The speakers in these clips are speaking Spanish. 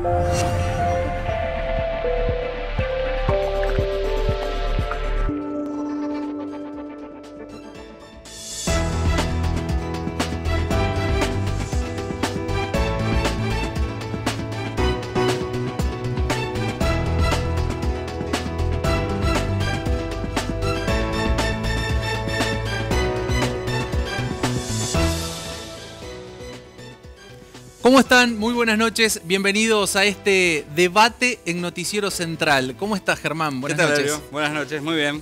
¿Cómo están? Muy buenas noches. Bienvenidos a este debate en Noticiero Central. ¿Cómo estás, Germán? Buenas noches. ¿Qué tal, Darío? Buenas noches, muy bien.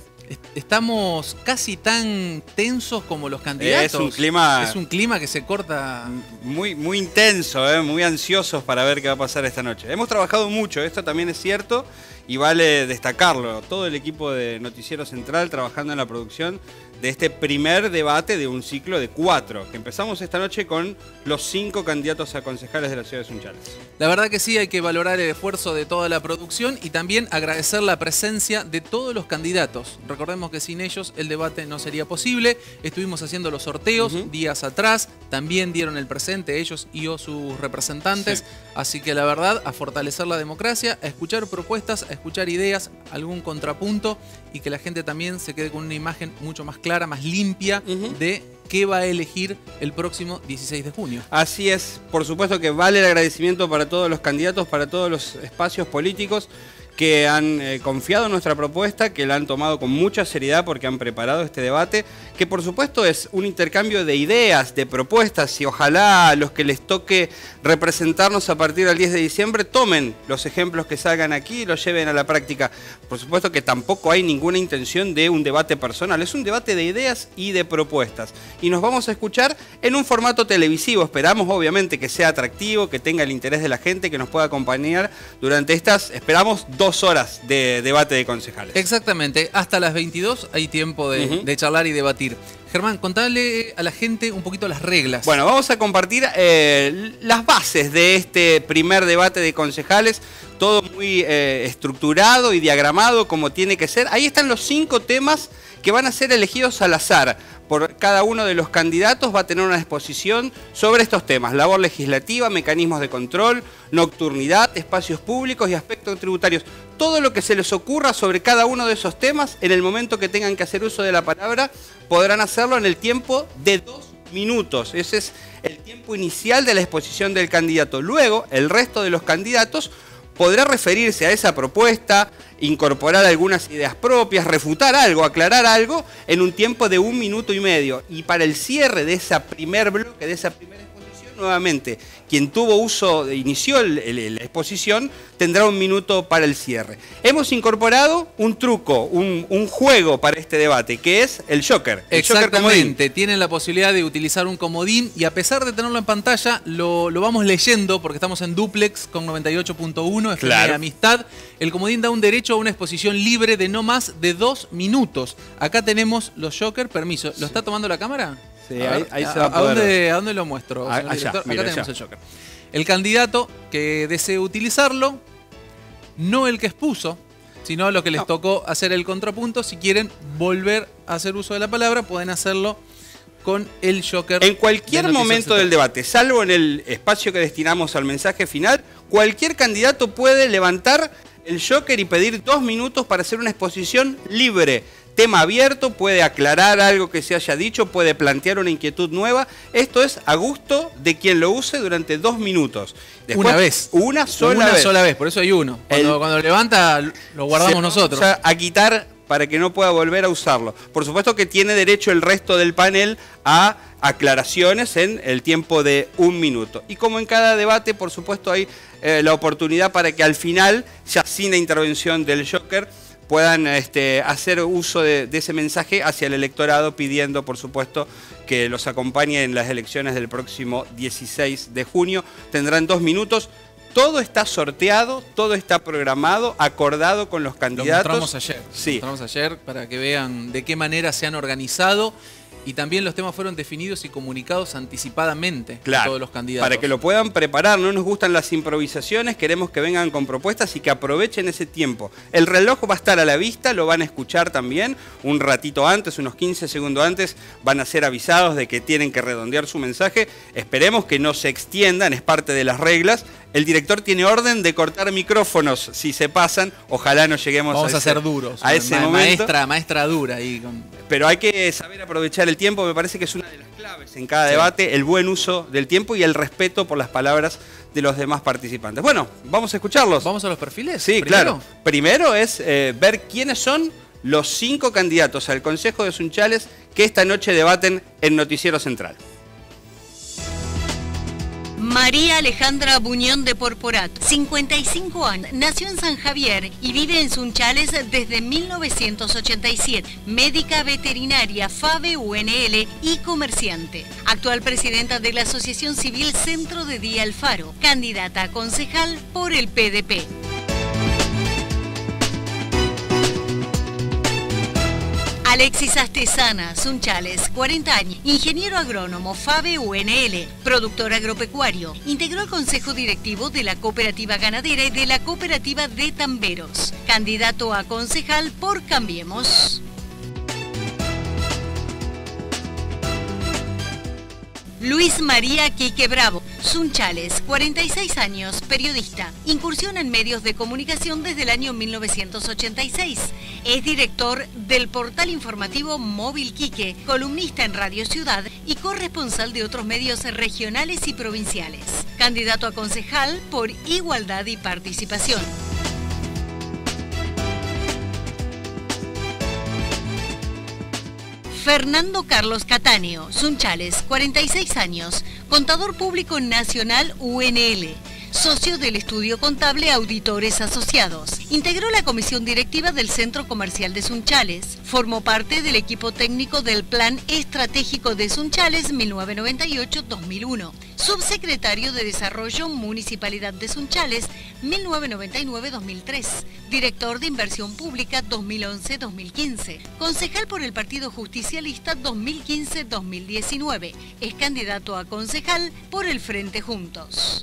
Estamos casi tan tensos como los candidatos. Es un clima que se corta. Muy intenso, muy ansiosos para ver qué va a pasar esta noche. Hemos trabajado mucho, esto también es cierto y vale destacarlo. Todo el equipo de Noticiero Central trabajando en la producción de este primer debate de un ciclo de 4, que empezamos esta noche con los 5 candidatos a concejales de la ciudad de Sunchales. La verdad que sí, hay que valorar el esfuerzo de toda la producción y también agradecer la presencia de todos los candidatos. Recordemos que sin ellos el debate no sería posible. Estuvimos haciendo los sorteos días atrás, también dieron el presente ellos y o sus representantes. Sí. Así que la verdad, a fortalecer la democracia, a escuchar propuestas, a escuchar ideas, algún contrapunto y que la gente también se quede con una imagen mucho más clara, más limpia de qué va a elegir el próximo 16 de junio. Así es, por supuesto que vale el agradecimiento para todos los candidatos, para todos los espacios políticos que han confiado en nuestra propuesta, que la han tomado con mucha seriedad porque han preparado este debate, que por supuesto es un intercambio de ideas, de propuestas, y ojalá a los que les toque representarnos a partir del 10 de diciembre tomen los ejemplos que salgan aquí y los lleven a la práctica. Por supuesto que tampoco hay ninguna intención de un debate personal, es un debate de ideas y de propuestas. Y nos vamos a escuchar en un formato televisivo, esperamos obviamente que sea atractivo, que tenga el interés de la gente, que nos pueda acompañar durante estas, esperamos, 2 horas de debate de concejales. Exactamente, hasta las 22 hay tiempo de charlar y debatir. Germán, contale a la gente un poquito las reglas. Bueno, vamos a compartir las bases de este primer debate de concejales, todo muy estructurado y diagramado como tiene que ser. Ahí están los 5 temas que van a ser elegidos al azar. Por cada uno de los candidatos va a tener una exposición sobre estos temas: labor legislativa, mecanismos de control, nocturnidad, espacios públicos y aspectos tributarios. Todo lo que se les ocurra sobre cada uno de esos temas, en el momento que tengan que hacer uso de la palabra, podrán hacerlo en el tiempo de 2 minutos. Ese es el tiempo inicial de la exposición del candidato. Luego, el resto de los candidatos podrá referirse a esa propuesta, incorporar algunas ideas propias, refutar algo, aclarar algo, en un tiempo de 1 minuto y medio. Y para el cierre de ese primer bloque, de esa primera exposición, nuevamente, quien tuvo uso, inició la exposición, tendrá 1 minuto para el cierre. Hemos incorporado un truco, un juego para este debate, que es el Joker. Exactamente, tienen la posibilidad de utilizar un comodín y a pesar de tenerlo en pantalla, lo vamos leyendo porque estamos en duplex con 98.1, FM de Amistad. El comodín da un derecho a una exposición libre de no más de 2 minutos. Acá tenemos los Joker, permiso. ¿Lo está tomando la cámara? Sí, ahí se va a poder. ¿A dónde lo muestro, señor director? Mira, acá tenemos el Joker. El candidato que desee utilizarlo, no el que expuso, sino lo que les tocó hacer el contrapunto. Si quieren volver a hacer uso de la palabra, pueden hacerlo con el Joker. En cualquier momento del debate, salvo en el espacio que destinamos al mensaje final, cualquier candidato puede levantar el Joker y pedir 2 minutos para hacer una exposición libre. Tema abierto, puede aclarar algo que se haya dicho, puede plantear una inquietud nueva. Esto es a gusto de quien lo use durante 2 minutos. Después, una sola vez. Por eso hay uno. Cuando levanta, lo guardamos nosotros. O sea, a quitar para que no pueda volver a usarlo. Por supuesto que tiene derecho el resto del panel a aclaraciones en el tiempo de 1 minuto. Y como en cada debate, por supuesto, hay la oportunidad para que al final, ya sin la intervención del Joker, puedan hacer uso de ese mensaje hacia el electorado, pidiendo, por supuesto, que los acompañe en las elecciones del próximo 16 de junio. Tendrán 2 minutos. Todo está sorteado, todo está programado, acordado con los candidatos. Lo mostramos ayer. Sí. Lo mostramos ayer para que vean de qué manera se han organizado. Y también los temas fueron definidos y comunicados anticipadamente a todos los candidatos. Para que lo puedan preparar. No nos gustan las improvisaciones, queremos que vengan con propuestas y que aprovechen ese tiempo. El reloj va a estar a la vista, lo van a escuchar también. Un ratito antes, unos 15 segundos antes, van a ser avisados de que tienen que redondear su mensaje. Esperemos que no se extiendan, es parte de las reglas, El director tiene orden de cortar micrófonos si se pasan. Ojalá no lleguemos Vamos a ser duros. A ese momento. Maestra dura ahí. Pero hay que saber aprovechar el tiempo. Me parece que es una de las claves en cada debate, el buen uso del tiempo y el respeto por las palabras de los demás participantes. Bueno, vamos a escucharlos. ¿Vamos a los perfiles? Sí, ¿Primero? claro. Primero es ver quiénes son los 5 candidatos al Consejo de Sunchales que esta noche debaten en Noticiero Central. María Alejandra Buñón de Porporato, 55 años, nació en San Javier y vive en Sunchales desde 1987. Médica veterinaria, FABE UNL y comerciante. Actual presidenta de la Asociación Civil Centro de Día Alfaro. Candidata a concejal por el PDP. Alexis Astesana, Sunchales, 40 años, ingeniero agrónomo, FABE UNL, productor agropecuario. Integró el consejo directivo de la cooperativa ganadera y de la cooperativa de tamberos. Candidato a concejal por Cambiemos. Luis María Quique Bravo, Sunchales, 46 años, periodista. Incursiona en medios de comunicación desde el año 1986. Es director del portal informativo Móvil Quique, columnista en Radio Ciudad y corresponsal de otros medios regionales y provinciales. Candidato a concejal por Igualdad y Participación. Fernando Carlos Catáneo, Sunchales, 46 años, contador público nacional UNL, socio del estudio contable Auditores Asociados. Integró la comisión directiva del Centro Comercial de Sunchales. Formó parte del equipo técnico del Plan Estratégico de Sunchales 1998-2001. Subsecretario de Desarrollo Municipalidad de Sunchales 1999-2003. Director de Inversión Pública 2011-2015. Concejal por el Partido Justicialista 2015-2019. Es candidato a concejal por el Frente Juntos.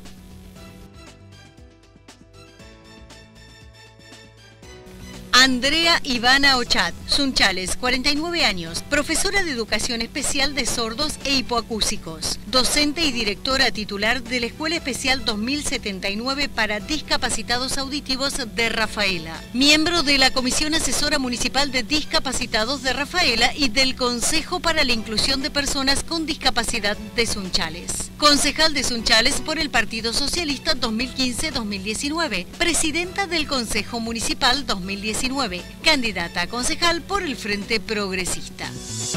Andrea Ivana Ochat, Sunchales, 49 años, profesora de Educación Especial de Sordos e Hipoacúsicos, docente y directora titular de la Escuela Especial 2079 para Discapacitados Auditivos de Rafaela, miembro de la Comisión Asesora Municipal de Discapacitados de Rafaela y del Consejo para la Inclusión de Personas con Discapacidad de Sunchales. Concejal de Sunchales por el Partido Socialista 2015-2019, presidenta del Consejo Municipal 2019, candidata a concejal por el Frente Progresista.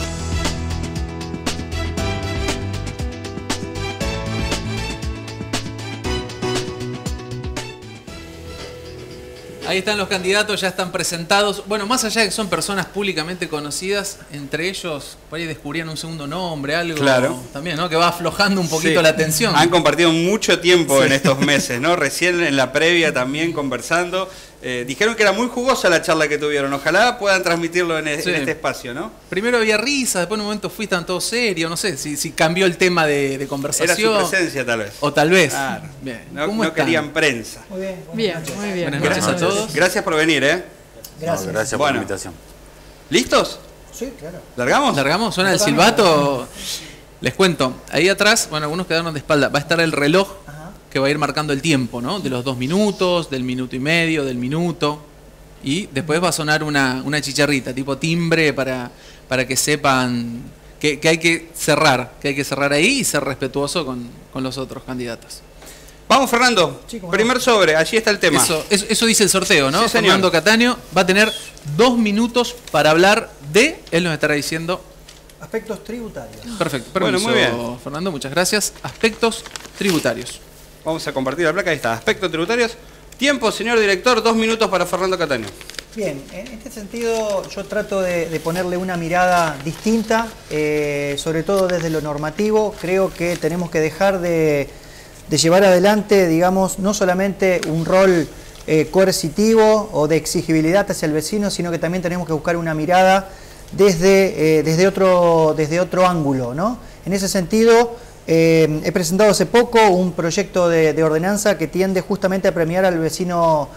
Ahí están los candidatos, ya están presentados. Bueno, más allá de que son personas públicamente conocidas, entre ellos por ahí descubrían un segundo nombre, algo claro. También, ¿no? Que va aflojando un poquito la tensión. Han compartido mucho tiempo en estos meses, ¿no? Recién en la previa también conversando. Dijeron que era muy jugosa la charla que tuvieron. Ojalá puedan transmitirlo en este espacio, ¿no? Primero había risa, después en un momento fuiste tan todo serio, no sé si cambió el tema de conversación. Era su presencia tal vez. O tal vez. Claro. Bien. No querían prensa. Muy bien. Muy bien. Buenas noches a todos. Gracias por venir, ¿eh? Gracias. Gracias por la invitación. ¿Listos? Sí, claro. ¿Largamos? ¿Largamos? ¿Suena el silbato? Les cuento, ahí atrás, bueno, algunos quedaron de espalda, va a estar el reloj que va a ir marcando el tiempo, ¿no? De los 2 minutos, del minuto y medio, del minuto. Y después va a sonar una chicharrita, tipo timbre, para que sepan que hay que cerrar, ahí y ser respetuoso con los otros candidatos. Vamos, Fernando. Sí, primer sobre, allí está el tema. Eso dice el sorteo, ¿no? Sí, señor. Fernando Catáneo va a tener 2 minutos para hablar de, él nos estará diciendo... Aspectos tributarios. Perfecto, Bueno, permiso, muy bien. Fernando, muchas gracias. Aspectos tributarios. Vamos a compartir la placa, ahí está. Aspectos tributarios. Tiempo, señor director, 2 minutos para Fernando Catáneo. Bien, en este sentido yo trato de ponerle una mirada distinta, sobre todo desde lo normativo. Creo que tenemos que dejar de llevar adelante, digamos, no solamente un rol coercitivo o de exigibilidad hacia el vecino, sino que también tenemos que buscar una mirada desde otro ángulo, ¿no? En ese sentido, he presentado hace poco un proyecto de ordenanza que tiende justamente a premiar al vecino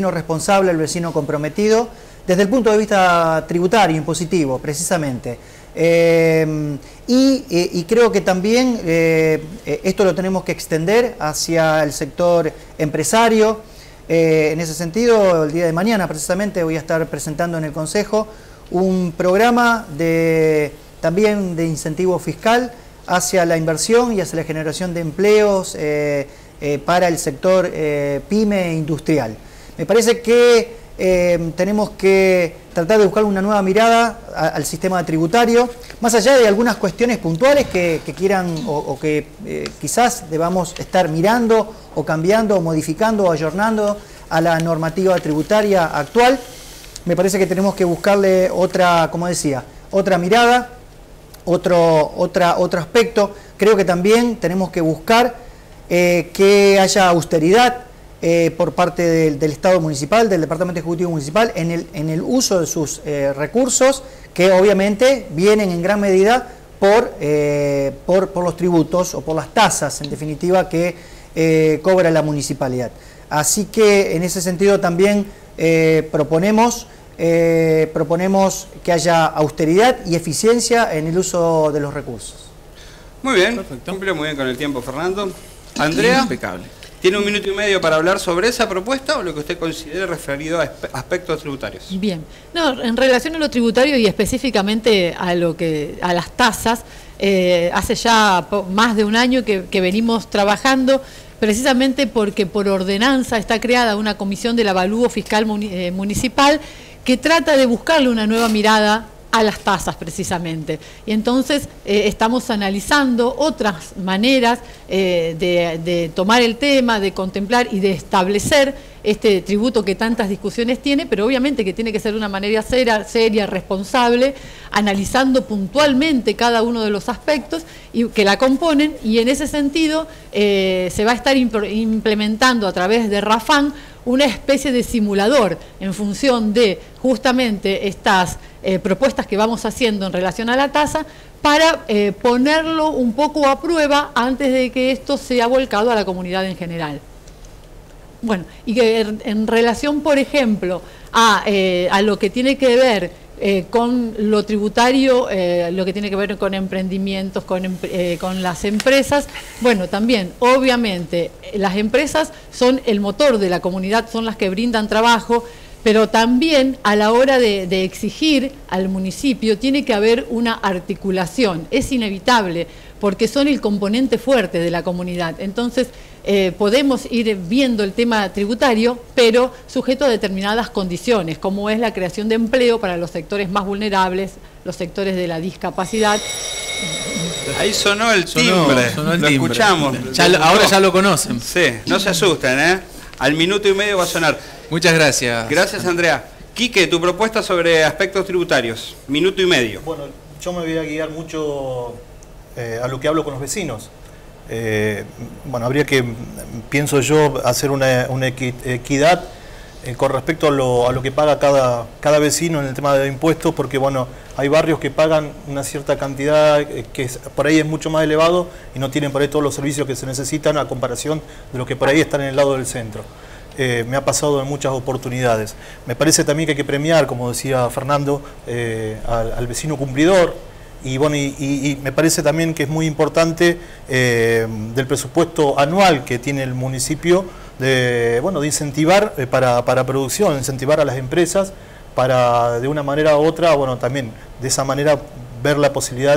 responsable, al vecino comprometido, desde el punto de vista tributario, impositivo, precisamente. Y creo que también esto lo tenemos que extender hacia el sector empresario. En ese sentido, el día de mañana precisamente voy a estar presentando en el Consejo un programa también de incentivo fiscal hacia la inversión y hacia la generación de empleos para el sector pyme e industrial. Me parece que tenemos que tratar de buscar una nueva mirada al sistema tributario, más allá de algunas cuestiones puntuales que quieran o que quizás debamos estar mirando o cambiando o modificando o ayornando a la normativa tributaria actual. Me parece que tenemos que buscarle otra, como decía, otra mirada, otro aspecto. Creo que también tenemos que buscar que haya austeridad por parte del Estado municipal, del Departamento Ejecutivo Municipal, en el uso de sus recursos, que obviamente vienen en gran medida por los tributos o por las tasas, en definitiva, que cobra la municipalidad. Así que en ese sentido también proponemos que haya austeridad y eficiencia en el uso de los recursos. Muy bien, perfecto. Cumple muy bien con el tiempo, Fernando. Andrea, impecable. ¿Tiene 1 minuto y medio para hablar sobre esa propuesta o lo que usted considere referido a aspectos tributarios? Bien, no, en relación a lo tributario y específicamente a las tasas, hace ya más de un año que venimos trabajando, precisamente porque por ordenanza está creada una comisión del avalúo fiscal municipal que trata de buscarle una nueva mirada a las tasas precisamente. Y entonces estamos analizando otras maneras de tomar el tema, de contemplar y de establecer este tributo que tantas discusiones tiene, pero obviamente que tiene que ser de una manera seria, responsable, analizando puntualmente cada uno de los aspectos que la componen, y en ese sentido se va a estar implementando a través de RAFAN una especie de simulador en función de justamente estas propuestas que vamos haciendo en relación a la tasa, para ponerlo un poco a prueba antes de que esto sea volcado a la comunidad en general. Bueno, y que en relación, por ejemplo, a lo que tiene que ver con lo tributario, lo que tiene que ver con emprendimientos, con las empresas, bueno, también, obviamente, las empresas son el motor de la comunidad, son las que brindan trabajo, pero también a la hora de exigir al municipio tiene que haber una articulación, es inevitable, porque son el componente fuerte de la comunidad. Entonces, podemos ir viendo el tema tributario, pero sujeto a determinadas condiciones, como es la creación de empleo para los sectores más vulnerables, los sectores de la discapacidad. Ahí sonó el timbre, lo escuchamos. Ahora ya lo conocen. Sí, no se asusten, al 1 minuto y medio va a sonar. Muchas gracias. Gracias, Andrea. Quique, tu propuesta sobre aspectos tributarios, 1 minuto y medio. Bueno, yo me voy a guiar mucho a lo que hablo con los vecinos. Bueno, habría que, pienso yo, hacer una equidad con respecto a lo que paga cada vecino en el tema de impuestos, porque bueno, hay barrios que pagan una cierta cantidad que por ahí es mucho más elevado y no tienen por ahí todos los servicios que se necesitan a comparación de los que por ahí están en el lado del centro. Me ha pasado en muchas oportunidades. Me parece también que hay que premiar, como decía Fernando, al vecino cumplidor. Y bueno, y me parece también que es muy importante del presupuesto anual que tiene el municipio de incentivar para producción, incentivar a las empresas para de una manera u otra, bueno, también de esa manera ver la posibilidad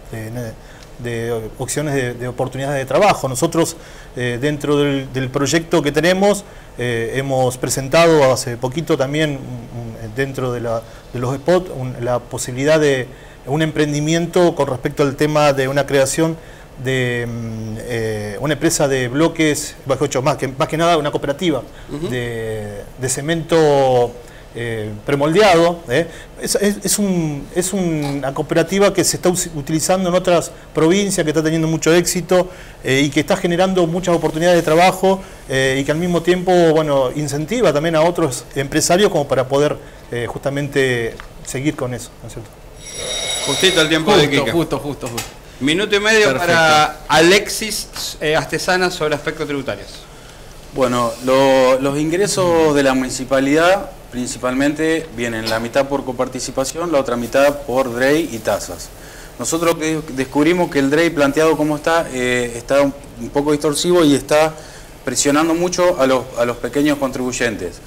de opciones de oportunidades de trabajo. Nosotros dentro del proyecto que tenemos hemos presentado hace poquito también dentro de los spots la posibilidad de un emprendimiento con respecto al tema de una creación de una empresa de bloques, más que nada una cooperativa de cemento premoldeado. Es una cooperativa que se está utilizando en otras provincias, que está teniendo mucho éxito y que está generando muchas oportunidades de trabajo y que al mismo tiempo, bueno, incentiva también a otros empresarios como para poder justamente seguir con eso, ¿no es cierto? Justito el tiempo de Kika. Justo. 1 minuto y medio. Perfecto. Para Alexis Astesana sobre aspectos tributarios. Bueno, los ingresos de la municipalidad principalmente vienen la mitad por coparticipación, la otra mitad por DREI y tasas. nosotros descubrimos que el DREI planteado como está un poco distorsivo y está presionando mucho a los pequeños contribuyentes.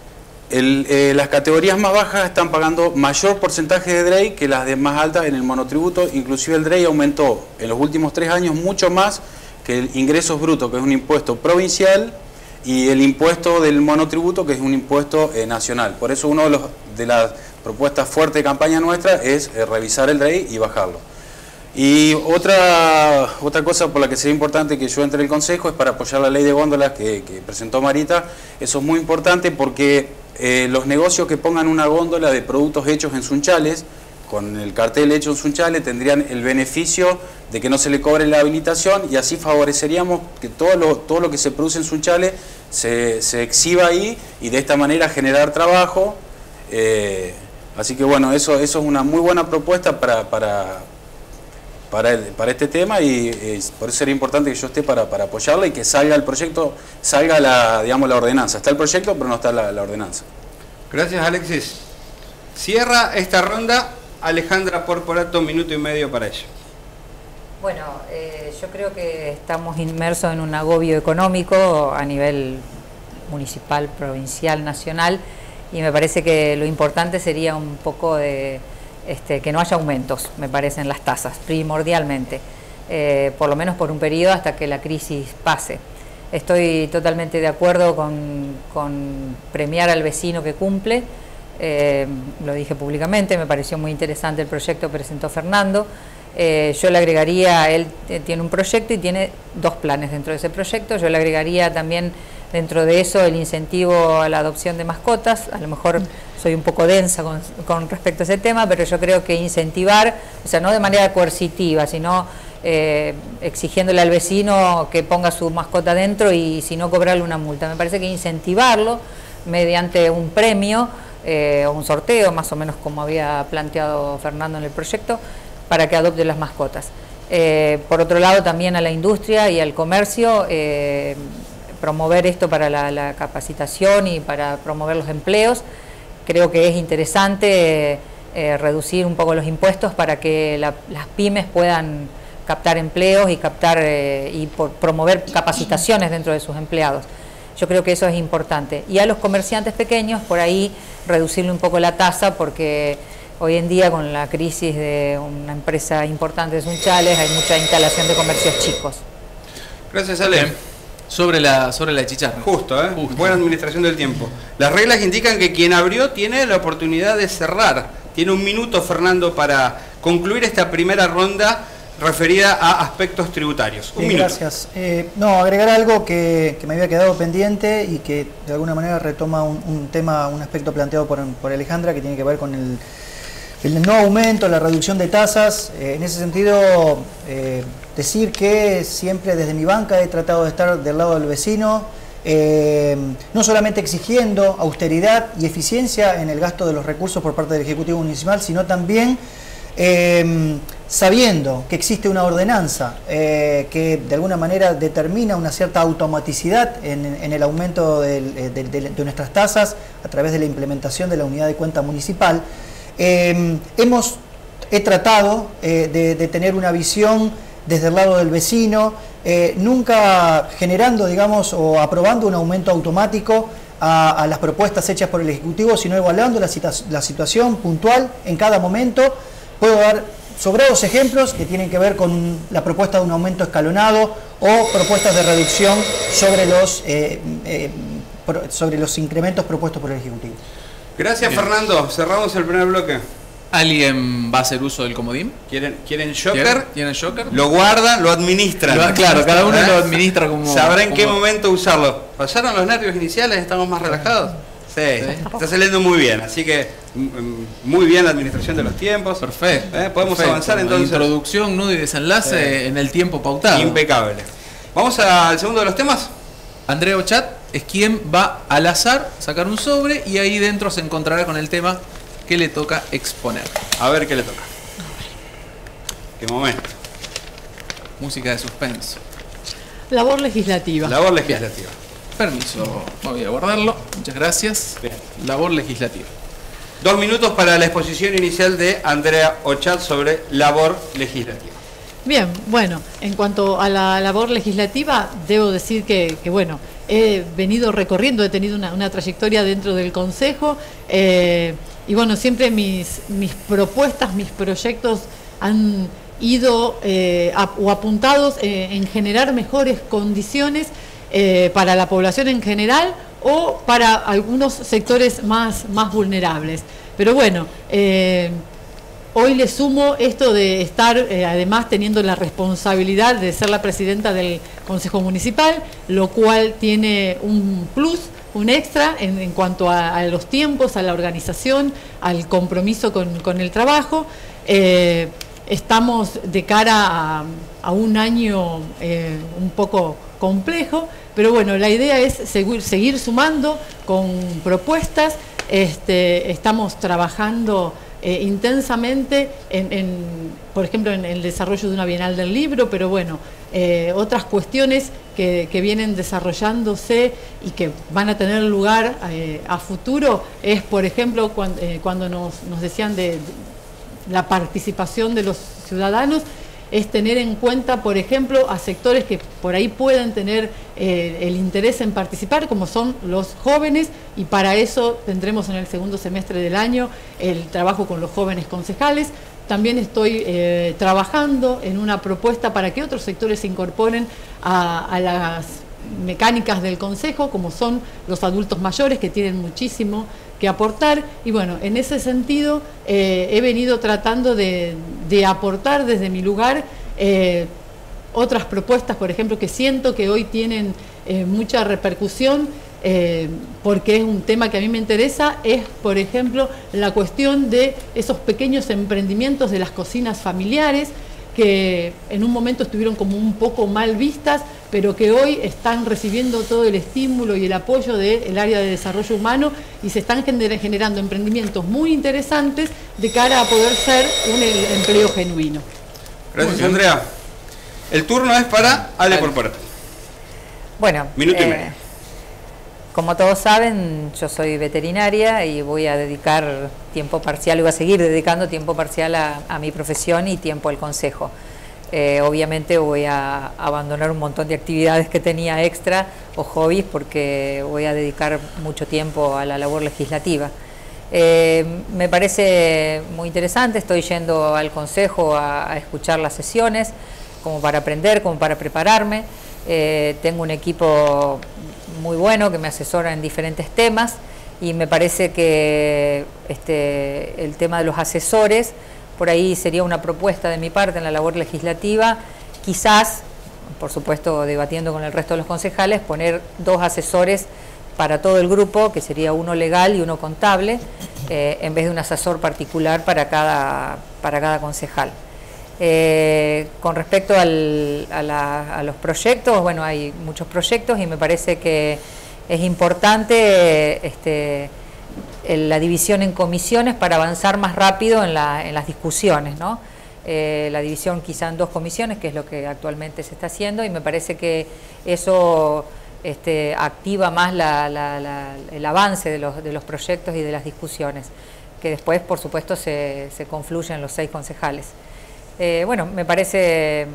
Las categorías más bajas están pagando mayor porcentaje de DREI que las de más altas en el monotributo. Inclusive el DREI aumentó en los últimos 3 años mucho más que el ingresos brutos, que es un impuesto provincial, y el impuesto del monotributo, que es un impuesto nacional. Por eso una de las propuestas fuertes de campaña nuestra es revisar el DREI y bajarlo. Y otra cosa por la que sería importante que yo entre el Consejo es para apoyar la ley de góndolas que presentó Marita. Eso es muy importante porque los negocios que pongan una góndola de productos hechos en Sunchales, con el cartel hecho en Sunchales, tendrían el beneficio de que no se le cobre la habilitación, y así favoreceríamos que todo lo que se produce en Sunchales se exhiba ahí y de esta manera generar trabajo. Así que bueno, eso es una muy buena propuesta para este tema, y por eso sería importante que yo esté para apoyarla y que salga el proyecto, salga la ordenanza. Está el proyecto, pero no está la ordenanza. Gracias, Alexis. Cierra esta ronda Alejandra Porporato, 1,5 minutos para ella. Bueno, yo creo que estamos inmersos en un agobio económico a nivel municipal, provincial, nacional, y me parece que lo importante sería un poco de que no haya aumentos, me parece, en las tasas, primordialmente, por lo menos por un periodo hasta que la crisis pase. Estoy totalmente de acuerdo con premiar al vecino que cumple, lo dije públicamente, me pareció muy interesante el proyecto que presentó Fernando. Yo le agregaría, él tiene un proyecto y tiene 2 planes dentro de ese proyecto. Yo le agregaría también dentro de eso el incentivo a la adopción de mascotas. A lo mejor soy un poco densa con respecto a ese tema, pero yo creo que incentivar, o sea, no de manera coercitiva, sino exigiéndole al vecino que ponga su mascota dentro y si no cobrarle una multa. Me parece que incentivarlo mediante un premio o un sorteo, más o menos como había planteado Fernando en el proyecto, para que adopte las mascotas. Por otro lado, también a la industria y al comercio, promover esto para la capacitación y para promover los empleos. Creo que es interesante reducir un poco los impuestos para que las pymes puedan captar empleos y promover capacitaciones dentro de sus empleados. Yo creo que eso es importante. Y a los comerciantes pequeños, por ahí, reducirle un poco la tasa, porque hoy en día, con la crisis de una empresa importante de Sunchales, hay mucha instalación de comercios chicos. Gracias, Ale. Sobre la chicharra. Justo. Buena administración del tiempo. Las reglas indican que quien abrió tiene la oportunidad de cerrar. Tiene 1 minuto, Fernando, para concluir esta primera ronda referida a aspectos tributarios. Un minuto. Gracias. Agregar algo que me había quedado pendiente y que de alguna manera retoma un aspecto planteado por Alejandra, que tiene que ver con el no aumento, la reducción de tasas. En ese sentido, decir que siempre desde mi banca he tratado de estar del lado del vecino, no solamente exigiendo austeridad y eficiencia en el gasto de los recursos por parte del Ejecutivo Municipal, sino también sabiendo que existe una ordenanza que de alguna manera determina una cierta automaticidad en el aumento de nuestras tasas a través de la implementación de la unidad de cuenta municipal. He tratado de tener una visión desde el lado del vecino, nunca generando, digamos, o aprobando un aumento automático a las propuestas hechas por el Ejecutivo, sino evaluando la situación puntual en cada momento. Puedo dar sobrados ejemplos que tienen que ver con la propuesta de un aumento escalonado o propuestas de reducción sobre los incrementos propuestos por el Ejecutivo. Gracias, Fernando. Cerramos el primer bloque. ¿Alguien va a hacer uso del comodín? ¿Quieren Joker? ¿Tienen Joker? Lo guardan, lo administran. Claro, cada uno lo administra como... Sabrá en qué momento usarlo. ¿Pasaron los nervios iniciales? ¿Estamos más relajados? Sí. Está saliendo muy bien, así que muy bien la administración de los tiempos. Perfecto. Podemos avanzar entonces. Introducción, nudo y desenlace en el tiempo pautado. Impecable. ¿Vamos al segundo de los temas? Andrea Ochat es quien va al azar sacar un sobre y ahí dentro se encontrará con el tema que le toca exponer. A ver qué le toca. Qué momento. Música de suspenso. Labor legislativa. Labor legislativa. Permiso, voy a guardarlo. Muchas gracias. Bien. Labor legislativa. 2 minutos para la exposición inicial de Andrea Ochat sobre labor legislativa. Bien, bueno, en cuanto a la labor legislativa, debo decir que bueno, he venido recorriendo, he tenido una trayectoria dentro del Consejo y bueno, siempre mis propuestas, mis proyectos han ido o apuntados en generar mejores condiciones para la población en general o para algunos sectores más vulnerables. Pero bueno, hoy le sumo esto de estar además teniendo la responsabilidad de ser la presidenta del Consejo Municipal, lo cual tiene un plus, un extra en cuanto a los tiempos, a la organización, al compromiso con el trabajo. Estamos de cara a un año un poco complejo, pero bueno, la idea es seguir sumando con propuestas. Estamos trabajando intensamente por ejemplo, en el desarrollo de una Bienal del Libro, pero bueno, otras cuestiones que vienen desarrollándose y que van a tener lugar a futuro es, por ejemplo, cuando nos decían de la participación de los ciudadanos, es tener en cuenta, por ejemplo, a sectores que por ahí pueden tener el interés en participar, como son los jóvenes, y para eso tendremos en el segundo semestre del año el trabajo con los jóvenes concejales. También estoy trabajando en una propuesta para que otros sectores se incorporen a las mecánicas del Consejo, como son los adultos mayores, que tienen muchísimo que aportar, y bueno, en ese sentido he venido tratando de aportar desde mi lugar otras propuestas, por ejemplo, que siento que hoy tienen mucha repercusión, porque es un tema que a mí me interesa, es, por ejemplo, la cuestión de esos pequeños emprendimientos de las cocinas familiares, que en un momento estuvieron como un poco mal vistas, pero que hoy están recibiendo todo el estímulo y el apoyo del área de desarrollo humano y se están generando emprendimientos muy interesantes de cara a poder ser un empleo genuino. Gracias, Andrea. El turno es para Ale Porpora. Bueno, minuto y medio. Como todos saben, yo soy veterinaria y voy a dedicar tiempo parcial, y voy a seguir dedicando tiempo parcial a mi profesión y tiempo al Consejo. Obviamente voy a abandonar un montón de actividades que tenía extra o hobbies porque voy a dedicar mucho tiempo a la labor legislativa. Me parece muy interesante, estoy yendo al Consejo a escuchar las sesiones, como para aprender, como para prepararme. Tengo un equipo muy bueno que me asesora en diferentes temas y me parece que el tema de los asesores, por ahí sería una propuesta de mi parte en la labor legislativa, quizás, por supuesto debatiendo con el resto de los concejales, poner 2 asesores para todo el grupo, que sería uno legal y uno contable, en vez de un asesor particular para cada concejal. Con respecto a los proyectos, bueno, hay muchos proyectos y me parece que es importante la división en comisiones para avanzar más rápido en las discusiones, ¿no? La división quizá en 2 comisiones, que es lo que actualmente se está haciendo, y me parece que eso activa más el avance de los proyectos y de las discusiones, que después, por supuesto, se confluyen los 6 concejales. Bueno, me parece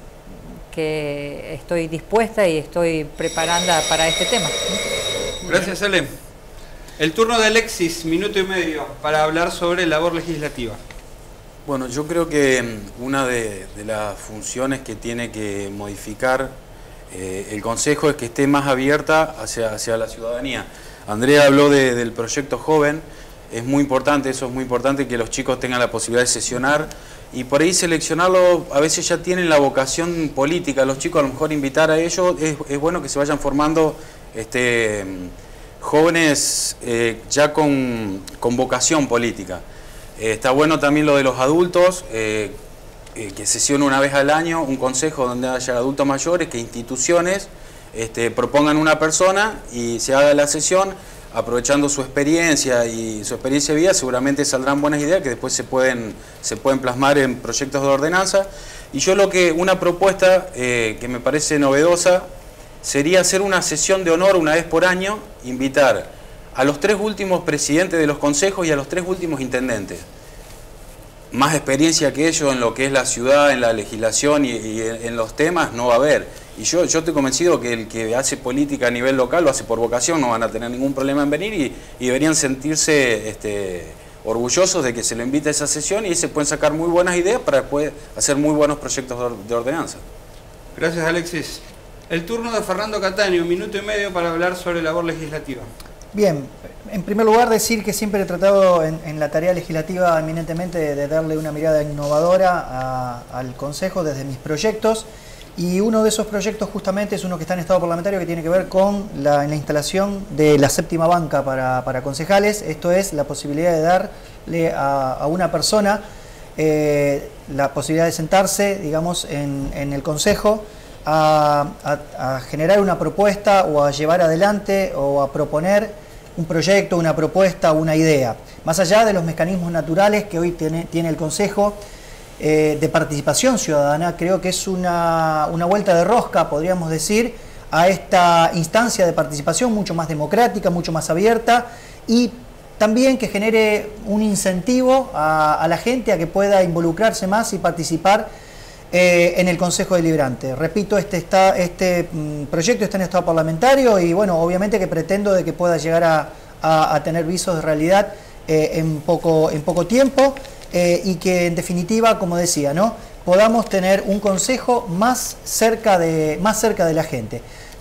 que estoy dispuesta y estoy preparada para este tema. Gracias, Ale. El turno de Alexis, minuto y medio, para hablar sobre labor legislativa. Bueno, yo creo que una de las funciones que tiene que modificar el Consejo es que esté más abierta hacia la ciudadanía. Andrea habló del proyecto joven, es muy importante, eso es muy importante, que los chicos tengan la posibilidad de sesionar y por ahí seleccionarlo. A veces ya tienen la vocación política, los chicos a lo mejor invitar a ellos, es bueno que se vayan formando jóvenes ya con vocación política. Está bueno también lo de los adultos, que sesione una vez al año un consejo donde haya adultos mayores, que instituciones propongan una persona y se haga la sesión, aprovechando su experiencia y su experiencia de vida, seguramente saldrán buenas ideas que después se pueden plasmar en proyectos de ordenanza. Y yo una propuesta que me parece novedosa sería hacer una sesión de honor una vez por año, invitar a los 3 últimos presidentes de los consejos y a los 3 últimos intendentes. Más experiencia que ellos en lo que es la ciudad, en la legislación y en los temas no va a haber. Y yo estoy convencido que el que hace política a nivel local lo hace por vocación, no van a tener ningún problema en venir y deberían sentirse orgullosos de que se le invite a esa sesión y se pueden sacar muy buenas ideas para después hacer muy buenos proyectos de ordenanza. Gracias, Alexis. El turno de Fernando Cattaneo, 1 minuto y medio para hablar sobre labor legislativa. Bien, en primer lugar decir que siempre he tratado en la tarea legislativa eminentemente de darle una mirada innovadora al Consejo desde mis proyectos, y uno de esos proyectos justamente es uno que está en estado parlamentario, que tiene que ver con la instalación de la 7ª banca para concejales. Esto es la posibilidad de darle a una persona la posibilidad de sentarse, digamos, en el Consejo a generar una propuesta o a llevar adelante o a proponer un proyecto, una propuesta, una idea. Más allá de los mecanismos naturales que hoy tiene el Consejo de participación ciudadana, creo que es una vuelta de rosca, podríamos decir, a esta instancia de participación mucho más democrática, mucho más abierta, y también que genere un incentivo a la gente a que pueda involucrarse más y participar en el Consejo Deliberante. Repito, este proyecto está en estado parlamentario y bueno, obviamente que pretendo de que pueda llegar a tener visos de realidad en poco tiempo, y que en definitiva, como decía, ¿no?, podamos tener un Consejo más cerca de la gente,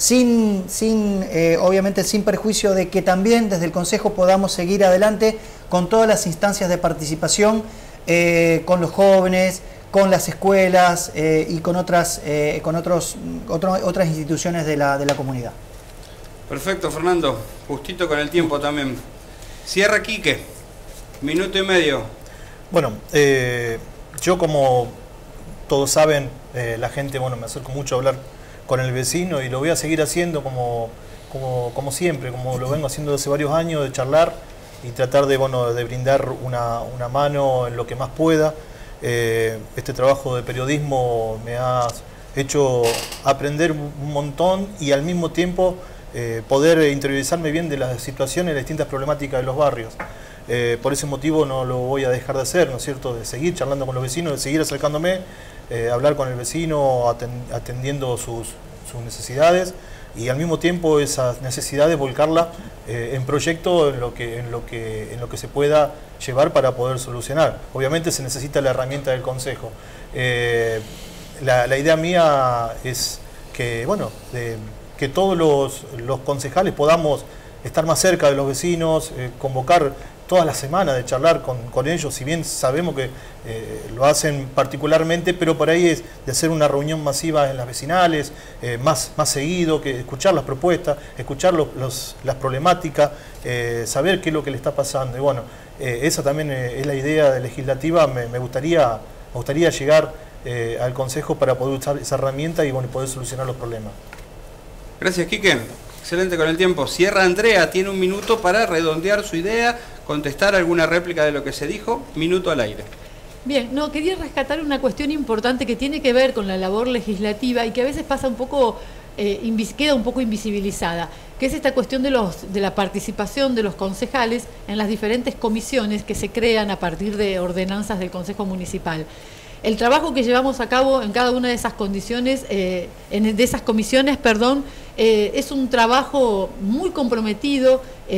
obviamente sin perjuicio de que también desde el Consejo podamos seguir adelante con todas las instancias de participación, con los jóvenes, con las escuelas y con otras instituciones de la comunidad. Perfecto, Fernando. Justito con el tiempo también. Cierra Quique, 1 minuto y medio. Bueno, yo, como todos saben, la gente, bueno, me acerco mucho a hablar con el vecino y lo voy a seguir haciendo como siempre, como lo vengo haciendo hace varios años, de charlar y tratar de brindar una mano en lo que más pueda. Este trabajo de periodismo me ha hecho aprender un montón y al mismo tiempo poder interiorizarme bien de las situaciones y las distintas problemáticas de los barrios. Por ese motivo no lo voy a dejar de hacer, ¿no es cierto?, de seguir charlando con los vecinos, de seguir acercándome, hablar con el vecino, atendiendo sus necesidades, y al mismo tiempo esas necesidades volcarla en proyecto, en lo que se pueda llevar para poder solucionar. Obviamente se necesita la herramienta del Consejo. La idea mía es que, bueno, que todos los concejales podamos estar más cerca de los vecinos, convocar todas las semanas de charlar con ellos, si bien sabemos que lo hacen particularmente, pero por ahí es de hacer una reunión masiva en las vecinales, más seguido, que escuchar las propuestas, escuchar las problemáticas, saber qué es lo que le está pasando. Y bueno, esa también es la idea legislativa. Me gustaría llegar al Consejo para poder usar esa herramienta y bueno, poder solucionar los problemas. Gracias, Quique. Excelente con el tiempo. Cierra Andrea, tiene 1 minuto para redondear su idea, contestar alguna réplica de lo que se dijo. 1 minuto al aire. Bien, no, quería rescatar una cuestión importante que tiene que ver con la labor legislativa y que a veces pasa un poco, queda un poco invisibilizada, que es esta cuestión de la participación de los concejales en las diferentes comisiones que se crean a partir de ordenanzas del Consejo Municipal. El trabajo que llevamos a cabo en cada una de esas condiciones, de esas comisiones, es un trabajo muy comprometido,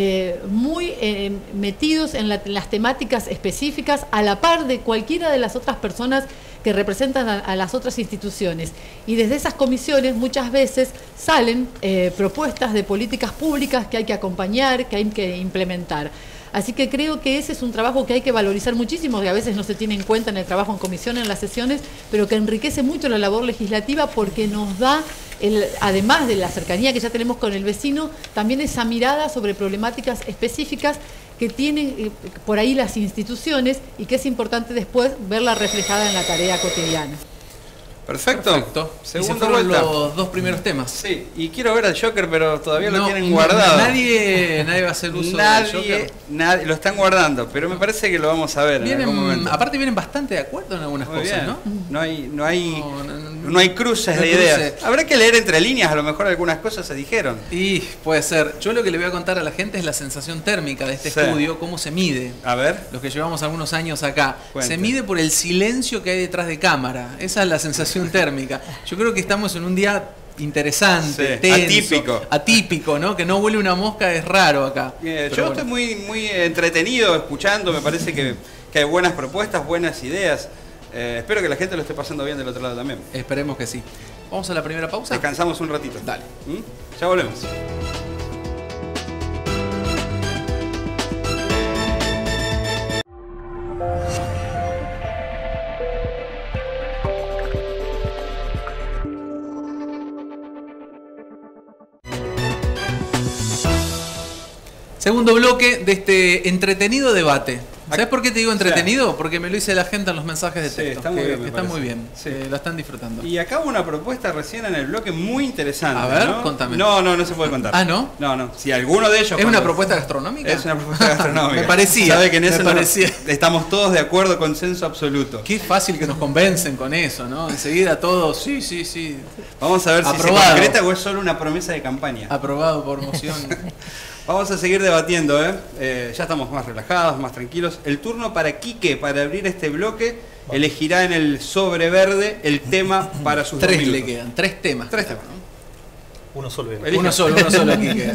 muy metidos en las temáticas específicas, a la par de cualquiera de las otras personas que representan a las otras instituciones. Y desde esas comisiones muchas veces salen propuestas de políticas públicas que hay que acompañar, que hay que implementar. Así que creo que ese es un trabajo que hay que valorizar muchísimo, que a veces no se tiene en cuenta en el trabajo en comisión, en las sesiones, pero que enriquece mucho la labor legislativa porque nos da, además de la cercanía que ya tenemos con el vecino, también esa mirada sobre problemáticas específicas que tienen por ahí las instituciones y que es importante después verla reflejada en la tarea cotidiana. Perfecto. Segunda vuelta. Los 2 primeros temas. Sí, y quiero ver al Joker, pero todavía lo tienen guardado. Nadie va a hacer uso del Joker. Nadie, lo están guardando, pero me parece que lo vamos a ver en algún momento. Aparte vienen bastante de acuerdo en algunas cosas, ¿no? No hay No hay cruces de ideas. Habrá que leer entre líneas, a lo mejor algunas cosas se dijeron. Y puede ser. Yo lo que le voy a contar a la gente es la sensación térmica de este estudio, cómo se mide. A ver. Los que llevamos algunos años acá. Cuente. Se mide por el silencio que hay detrás de cámara. Esa es la sensación térmica. Yo creo que estamos en un día interesante, tenso, atípico, ¿no? Que no huele una mosca es raro acá. Yo estoy muy entretenido escuchando, me parece que hay buenas propuestas, buenas ideas. Espero que la gente lo esté pasando bien del otro lado también. Esperemos que sí. Vamos a la primera pausa. Descansamos un ratito. Dale. Ya volvemos. Segundo bloque de este entretenido debate. ¿Sabes por qué te digo entretenido? Porque me lo dice la gente en los mensajes de texto. Está muy bien. Está muy bien. La están disfrutando. Y acá hubo una propuesta recién en el bloque muy interesante. A ver, ¿no? contame. No se puede contar. Ah, ¿no? No. Si alguno de ellos... ¿Es una propuesta gastronómica? Es una propuesta gastronómica. Me parecía. Sabe que en eso parecía. Estamos todos de acuerdo, consenso absoluto. Qué fácil que nos convencen con eso, ¿no? Enseguida todos, sí. Vamos a ver si se concreta o es solo una promesa de campaña. Aprobado por moción. Vamos a seguir debatiendo, ya estamos más relajados, más tranquilos. El turno para Quique, para abrir este bloque, elegirá en el sobre verde el tema para sus 2 minutos. Le quedan, 3 temas. 3 temas. Uno solo. Uno solo Quique.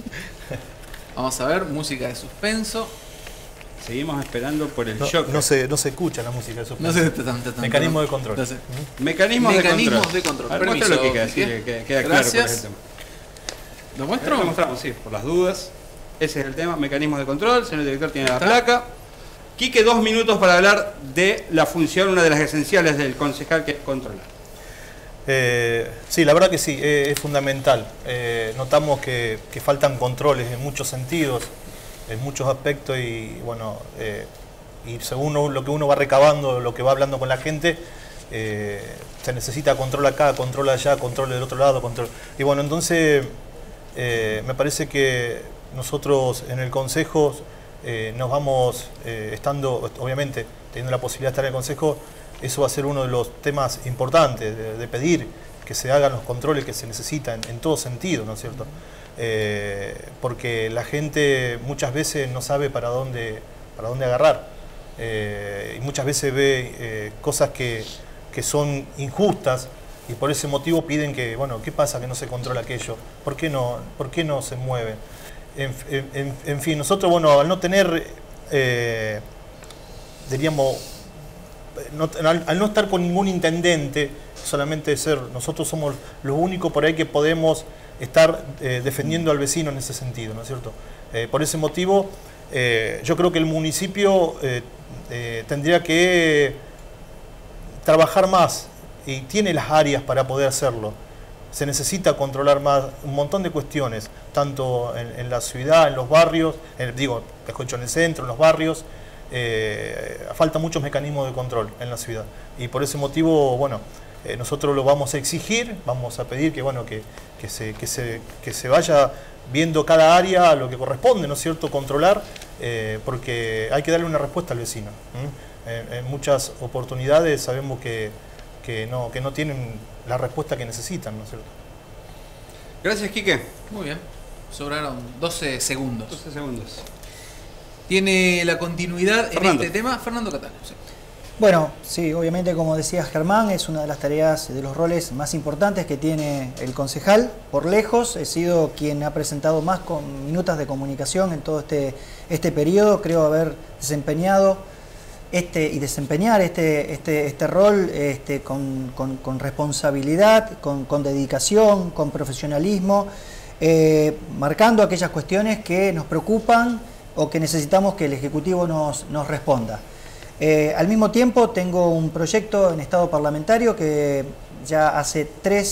Vamos a ver, música de suspenso. Seguimos esperando por el shock. No se escucha la música de suspenso. Mecanismo de control. Mecanismos de control. A ver, muéstralo, Quique, así que queda claro cuál es el tema. ¿Lo muestro? Lo mostramos, sí, por las dudas. Ese es el tema, mecanismos de control. El señor director tiene la placa. Quique, 2 minutos para hablar de la función, una de las esenciales del concejal, que es controlar. Sí, la verdad que sí, es fundamental. Notamos que faltan controles en muchos sentidos, en muchos aspectos y bueno, y según lo que uno va recabando, lo que va hablando con la gente, se necesita control acá, control allá, control del otro lado, control. Y bueno, entonces me parece que nosotros en el Consejo nos vamos estando, obviamente, teniendo la posibilidad de estar en el Consejo, eso va a ser uno de los temas importantes, de pedir que se hagan los controles que se necesitan en todo sentido, ¿no es cierto? Porque la gente muchas veces no sabe para dónde agarrar y muchas veces ve cosas que son injustas y por ese motivo piden que, bueno, ¿qué pasa que no se controla aquello? ¿Por qué no se mueve? En fin, nosotros, bueno, al no tener, diríamos, al no estar con ningún intendente, solamente nosotros somos los únicos por ahí que podemos estar defendiendo al vecino en ese sentido, ¿no es cierto? Por ese motivo, yo creo que el municipio tendría que trabajar más y tiene las áreas para poder hacerlo. Se necesita controlar más un montón de cuestiones, tanto en la ciudad, en los barrios, en el centro, en los barrios. Falta muchos mecanismos de control en la ciudad y por ese motivo, bueno, nosotros lo vamos a exigir, vamos a pedir que, bueno, que se vaya viendo cada área a lo que corresponde, ¿no es cierto?, controlar, porque hay que darle una respuesta al vecino. En muchas oportunidades sabemos que no tienen la respuesta que necesitan, ¿no es cierto? Gracias, Quique. Muy bien, sobraron 12 segundos. 12 segundos. Tiene la continuidad Fernando. en este tema Fernando Catano. Sí. Bueno, sí, obviamente, como decía Germán, es una de las tareas, de los roles más importantes que tiene el concejal. Por lejos, he sido quien ha presentado más minutas de comunicación en todo este periodo. Creo haber desempeñado y desempeñar este rol con responsabilidad, con dedicación, con profesionalismo, marcando aquellas cuestiones que nos preocupan o que necesitamos que el Ejecutivo nos responda. Al mismo tiempo tengo un proyecto en estado parlamentario que ya hace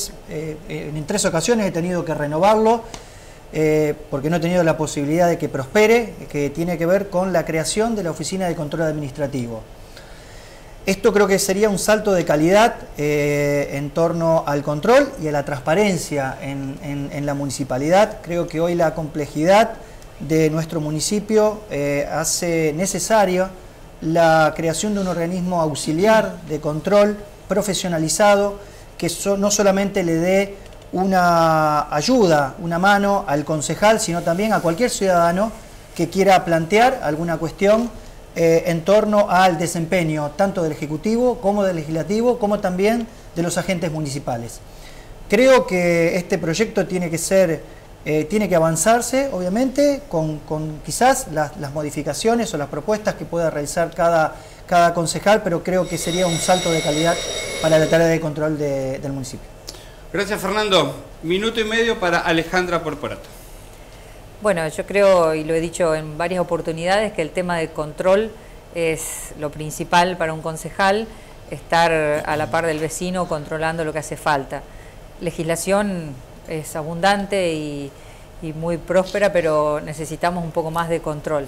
en 3 ocasiones he tenido que renovarlo porque no he tenido la posibilidad de que prospere, que tiene que ver con la creación de la Oficina de Control Administrativo. Esto creo que sería un salto de calidad en torno al control y a la transparencia en la municipalidad. Creo que hoy la complejidad de nuestro municipio hace necesaria la creación de un organismo auxiliar de control profesionalizado que no solamente le dé una ayuda, una mano al concejal, sino también a cualquier ciudadano que quiera plantear alguna cuestión en torno al desempeño tanto del Ejecutivo como del Legislativo, como también de los agentes municipales. Creo que este proyecto tiene que avanzarse, obviamente, con quizás las modificaciones o las propuestas que pueda realizar cada concejal, pero creo que sería un salto de calidad para la tarea de control del municipio. Gracias, Fernando. Minuto y medio para Alejandra Porporato. Bueno, yo creo, y lo he dicho en varias oportunidades, que el tema de control es lo principal para un concejal, estar a la par del vecino controlando lo que hace falta. Legislación es abundante y muy próspera, pero necesitamos un poco más de control.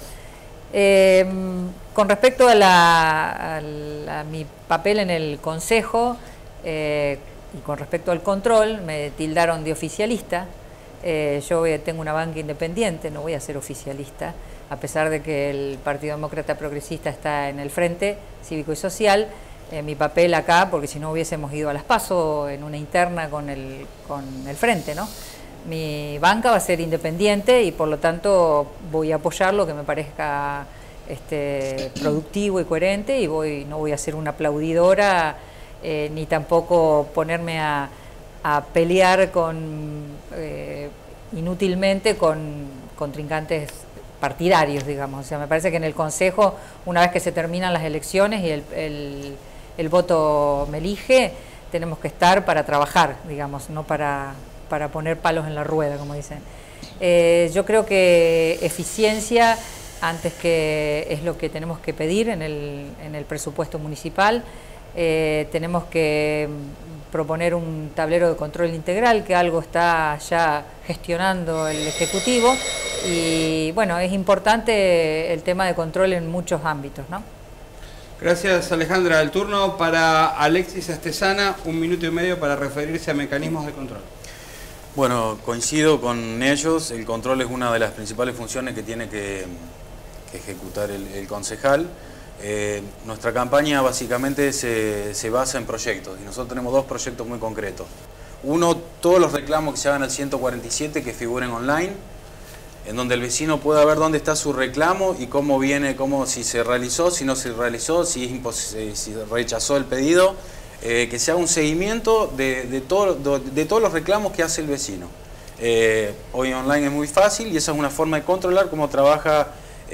Con respecto a mi papel en el Consejo, y con respecto al control, me tildaron de oficialista. Yo tengo una banca independiente, no voy a ser oficialista, a pesar de que el Partido Demócrata Progresista está en el frente cívico y social. Mi papel acá, porque si no hubiésemos ido a las PASO en una interna con el frente, ¿no? Mi banca va a ser independiente y por lo tanto voy a apoyar lo que me parezca productivo y coherente, y no voy a ser una aplaudidora ni tampoco ponerme a pelear inútilmente con contrincantes partidarios, digamos. O sea, me parece que en el Consejo, una vez que se terminan las elecciones y el voto me elige, tenemos que estar para trabajar, digamos, no para poner palos en la rueda, como dicen. Yo creo que eficiencia antes que es lo que tenemos que pedir en el presupuesto municipal. Tenemos que proponer un tablero de control integral, que algo está ya gestionando el Ejecutivo, y bueno, es importante el tema de control en muchos ámbitos, ¿no? Gracias, Alejandra. El turno para Alexis Astesana, 1 minuto y medio para referirse a mecanismos de control. Bueno, coincido con ellos, el control es una de las principales funciones que tiene que ejecutar el concejal. Nuestra campaña básicamente se basa en proyectos, y nosotros tenemos 2 proyectos muy concretos. Uno, todos los reclamos que se hagan al 147 que figuren online, en donde el vecino pueda ver dónde está su reclamo y cómo viene, si se realizó, si no se realizó, si rechazó el pedido, que se haga un seguimiento de todos los reclamos que hace el vecino. Hoy online es muy fácil y esa es una forma de controlar cómo trabaja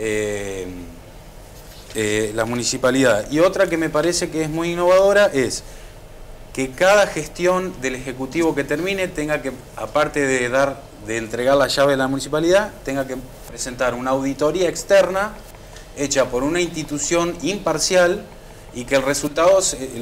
la municipalidad. Y otra que me parece que es muy innovadora es que cada gestión del Ejecutivo que termine tenga que, aparte de entregar la llave a la municipalidad, tenga que presentar una auditoría externa hecha por una institución imparcial, y que el resultado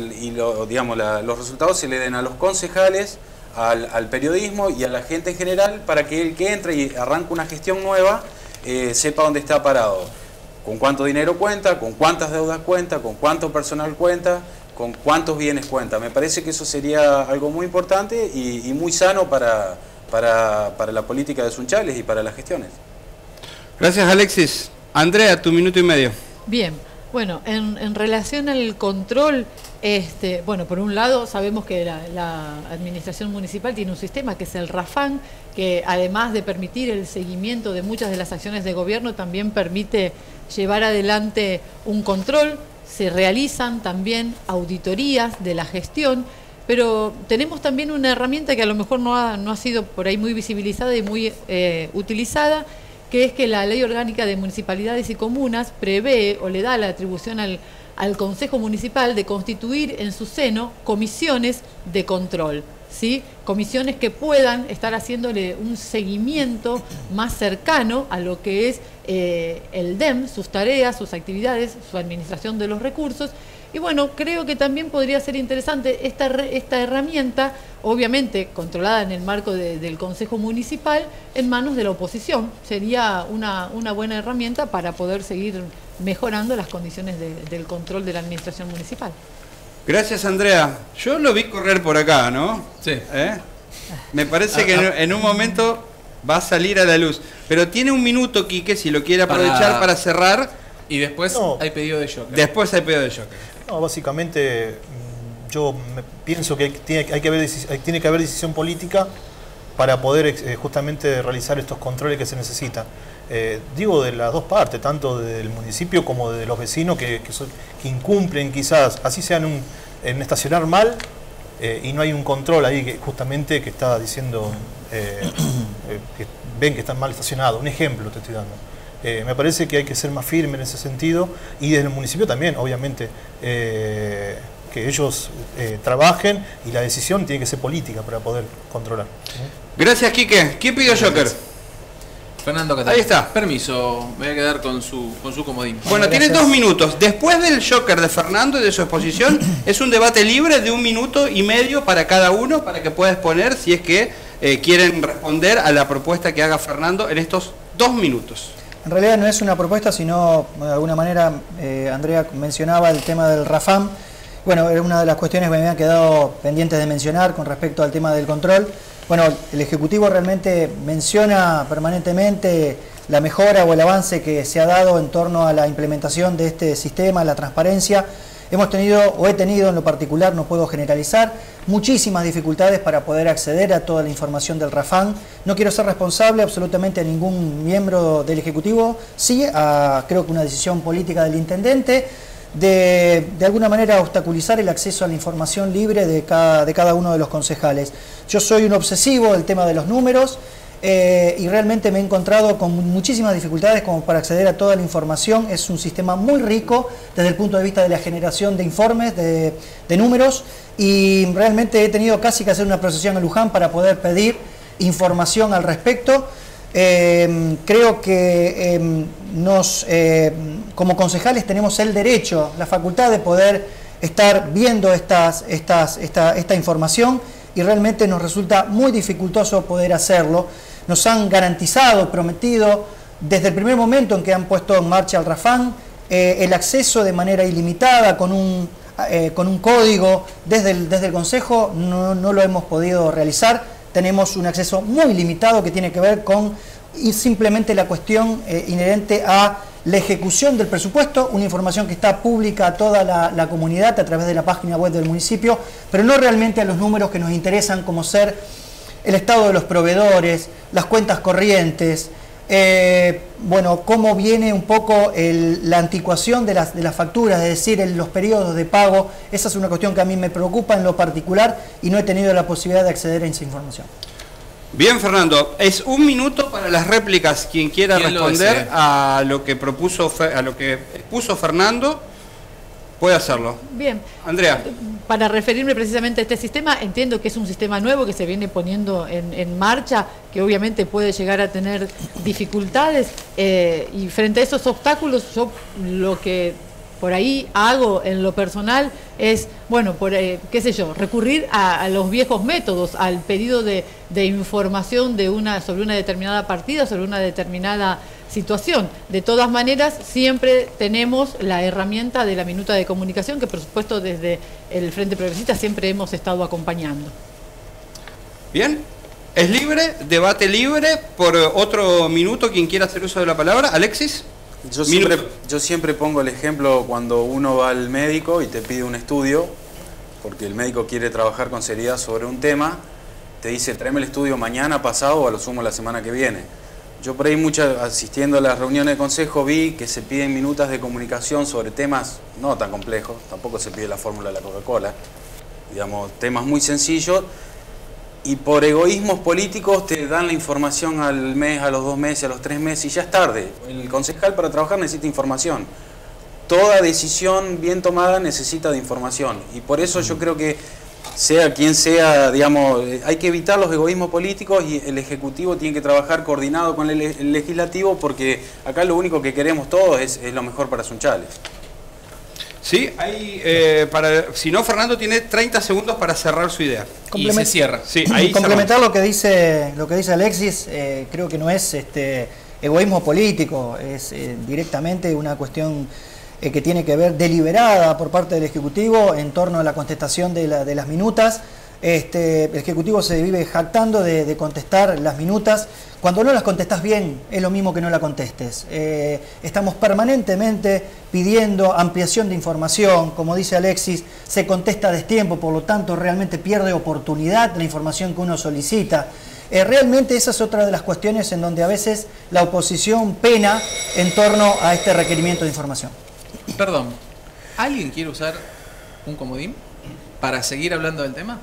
los resultados se le den a los concejales, al periodismo y a la gente en general, para que el que entre y arranque una gestión nueva sepa dónde está parado, con cuánto dinero cuenta, con cuántas deudas cuenta, con cuánto personal cuenta, con cuántos bienes cuenta. Me parece que eso sería algo muy importante y muy sano para la política de Sunchales y para las gestiones. Gracias, Alexis. Andrea, tu minuto y medio. Bien, bueno, en relación al control, bueno, por un lado sabemos que la administración municipal tiene un sistema que es el RAFAN, que además de permitir el seguimiento de muchas de las acciones de gobierno, también permite llevar adelante un control. Se realizan también auditorías de la gestión, pero tenemos también una herramienta que a lo mejor no ha sido por ahí muy visibilizada y muy utilizada, que es que la Ley Orgánica de Municipalidades y Comunas prevé o le da la atribución al Consejo Municipal de constituir en su seno comisiones de control, ¿sí? Comisiones que puedan estar haciéndole un seguimiento más cercano a lo que es el DEM, sus tareas, sus actividades, su administración de los recursos. Y bueno, creo que también podría ser interesante esta herramienta, obviamente controlada en el marco del Consejo Municipal, en manos de la oposición. Sería una buena herramienta para poder seguir mejorando las condiciones del control de la administración municipal. Gracias, Andrea. Yo lo vi correr por acá, ¿no? Sí. Me parece que en un momento va a salir a la luz. Pero tiene 1 minuto, Quique, si lo quiere aprovechar para cerrar. Y después hay pedido de Joker. Después hay pedido de Joker. No, básicamente yo pienso que tiene que haber decisión política para poder justamente realizar estos controles que se necesitan. Digo de las dos partes, tanto del municipio como de los vecinos que incumplen quizás, así sean en estacionar mal y no hay un control ahí que justamente que está diciendo que ven que están mal estacionados. Un ejemplo te estoy dando. Me parece que hay que ser más firme en ese sentido y desde el municipio también, obviamente, que ellos trabajen y la decisión tiene que ser política para poder controlar. Gracias, Quique. ¿Quién pidió Joker? Fernando Catania. Ahí está. Permiso, me voy a quedar con su comodín. Bueno, tienes 2 minutos. Después del Joker de Fernando y de su exposición, es un debate libre de 1 minuto y medio para cada uno, para que pueda exponer si es que quieren responder a la propuesta que haga Fernando en estos 2 minutos. En realidad no es una propuesta, sino de alguna manera Andrea mencionaba el tema del RAFAM. Bueno, era una de las cuestiones que me habían quedado pendientes de mencionar con respecto al tema del control. Bueno, el Ejecutivo realmente menciona permanentemente la mejora o el avance que se ha dado en torno a la implementación de este sistema, la transparencia. Hemos tenido, o he tenido en lo particular, no puedo generalizar, muchísimas dificultades para poder acceder a toda la información del RAFAM. No quiero ser responsable absolutamente a ningún miembro del Ejecutivo, sí, creo que una decisión política del Intendente, de alguna manera obstaculizar el acceso a la información libre de cada uno de los concejales. Yo soy un obsesivo del tema de los números y realmente me he encontrado con muchísimas dificultades como para acceder a toda la información. Es un sistema muy rico desde el punto de vista de la generación de informes, de números, y realmente he tenido casi que hacer una procesión a Luján para poder pedir información al respecto. Creo que como concejales tenemos el derecho, la facultad de poder estar viendo esta información y realmente nos resulta muy dificultoso poder hacerlo. Nos han garantizado, prometido, desde el primer momento en que han puesto en marcha el RAFAM, el acceso de manera ilimitada con un código desde el Consejo. No lo hemos podido realizar. Tenemos un acceso muy limitado que tiene que ver con simplemente la cuestión inherente a la ejecución del presupuesto, una información que está pública a toda la comunidad a través de la página web del municipio, pero no realmente a los números que nos interesan, como ser el estado de los proveedores, las cuentas corrientes, bueno, cómo viene un poco la anticuación de las facturas, es decir, los periodos de pago. Esa es una cuestión que a mí me preocupa en lo particular y no he tenido la posibilidad de acceder a esa información. Bien, Fernando, es 1 minuto para las réplicas. Quien quiera responder a lo que expuso Fernando, puede hacerlo. Bien. Andrea. Para referirme precisamente a este sistema, entiendo que es un sistema nuevo que se viene poniendo en marcha, que obviamente puede llegar a tener dificultades, y frente a esos obstáculos, yo lo que por ahí hago en lo personal es, bueno, qué sé yo, recurrir a los viejos métodos, al pedido de información sobre una determinada partida, sobre una determinada situación. De todas maneras, siempre tenemos la herramienta de la minuta de comunicación, que por supuesto desde el Frente Progresista siempre hemos estado acompañando. Bien, es libre, debate libre. Por otro minuto, quien quiera hacer uso de la palabra. Alexis. Yo siempre pongo el ejemplo cuando uno va al médico y te pide un estudio, porque el médico quiere trabajar con seriedad sobre un tema, te dice tráeme el estudio mañana, pasado o a lo sumo la semana que viene. Yo por ahí asistiendo a las reuniones de consejo vi que se piden minutas de comunicación sobre temas no tan complejos, tampoco se pide la fórmula de la Coca-Cola, digamos, temas muy sencillos, y por egoísmos políticos te dan la información al mes, a los 2 meses, a los 3 meses, y ya es tarde. El concejal para trabajar necesita información. Toda decisión bien tomada necesita de información, y por eso yo creo que sea quien sea, digamos, hay que evitar los egoísmos políticos y el Ejecutivo tiene que trabajar coordinado con el Legislativo, porque acá lo único que queremos todos es lo mejor para Sunchales. Sí, si no, Fernando tiene 30 segundos para cerrar su idea. Y se cierra. Sí, ahí complementar lo que dice Alexis, creo que no es egoísmo político, es directamente una cuestión que tiene que ver deliberada por parte del Ejecutivo en torno a la contestación de las minutas. El Ejecutivo se vive jactando de contestar las minutas. Cuando no las contestás bien, es lo mismo que no la contestes. Estamos permanentemente pidiendo ampliación de información. Como dice Alexis, se contesta a destiempo, por lo tanto realmente pierde oportunidad la información que uno solicita. Realmente esa es otra de las cuestiones en donde a veces la oposición pena en torno a este requerimiento de información. Perdón, ¿alguien quiere usar un comodín para seguir hablando del tema?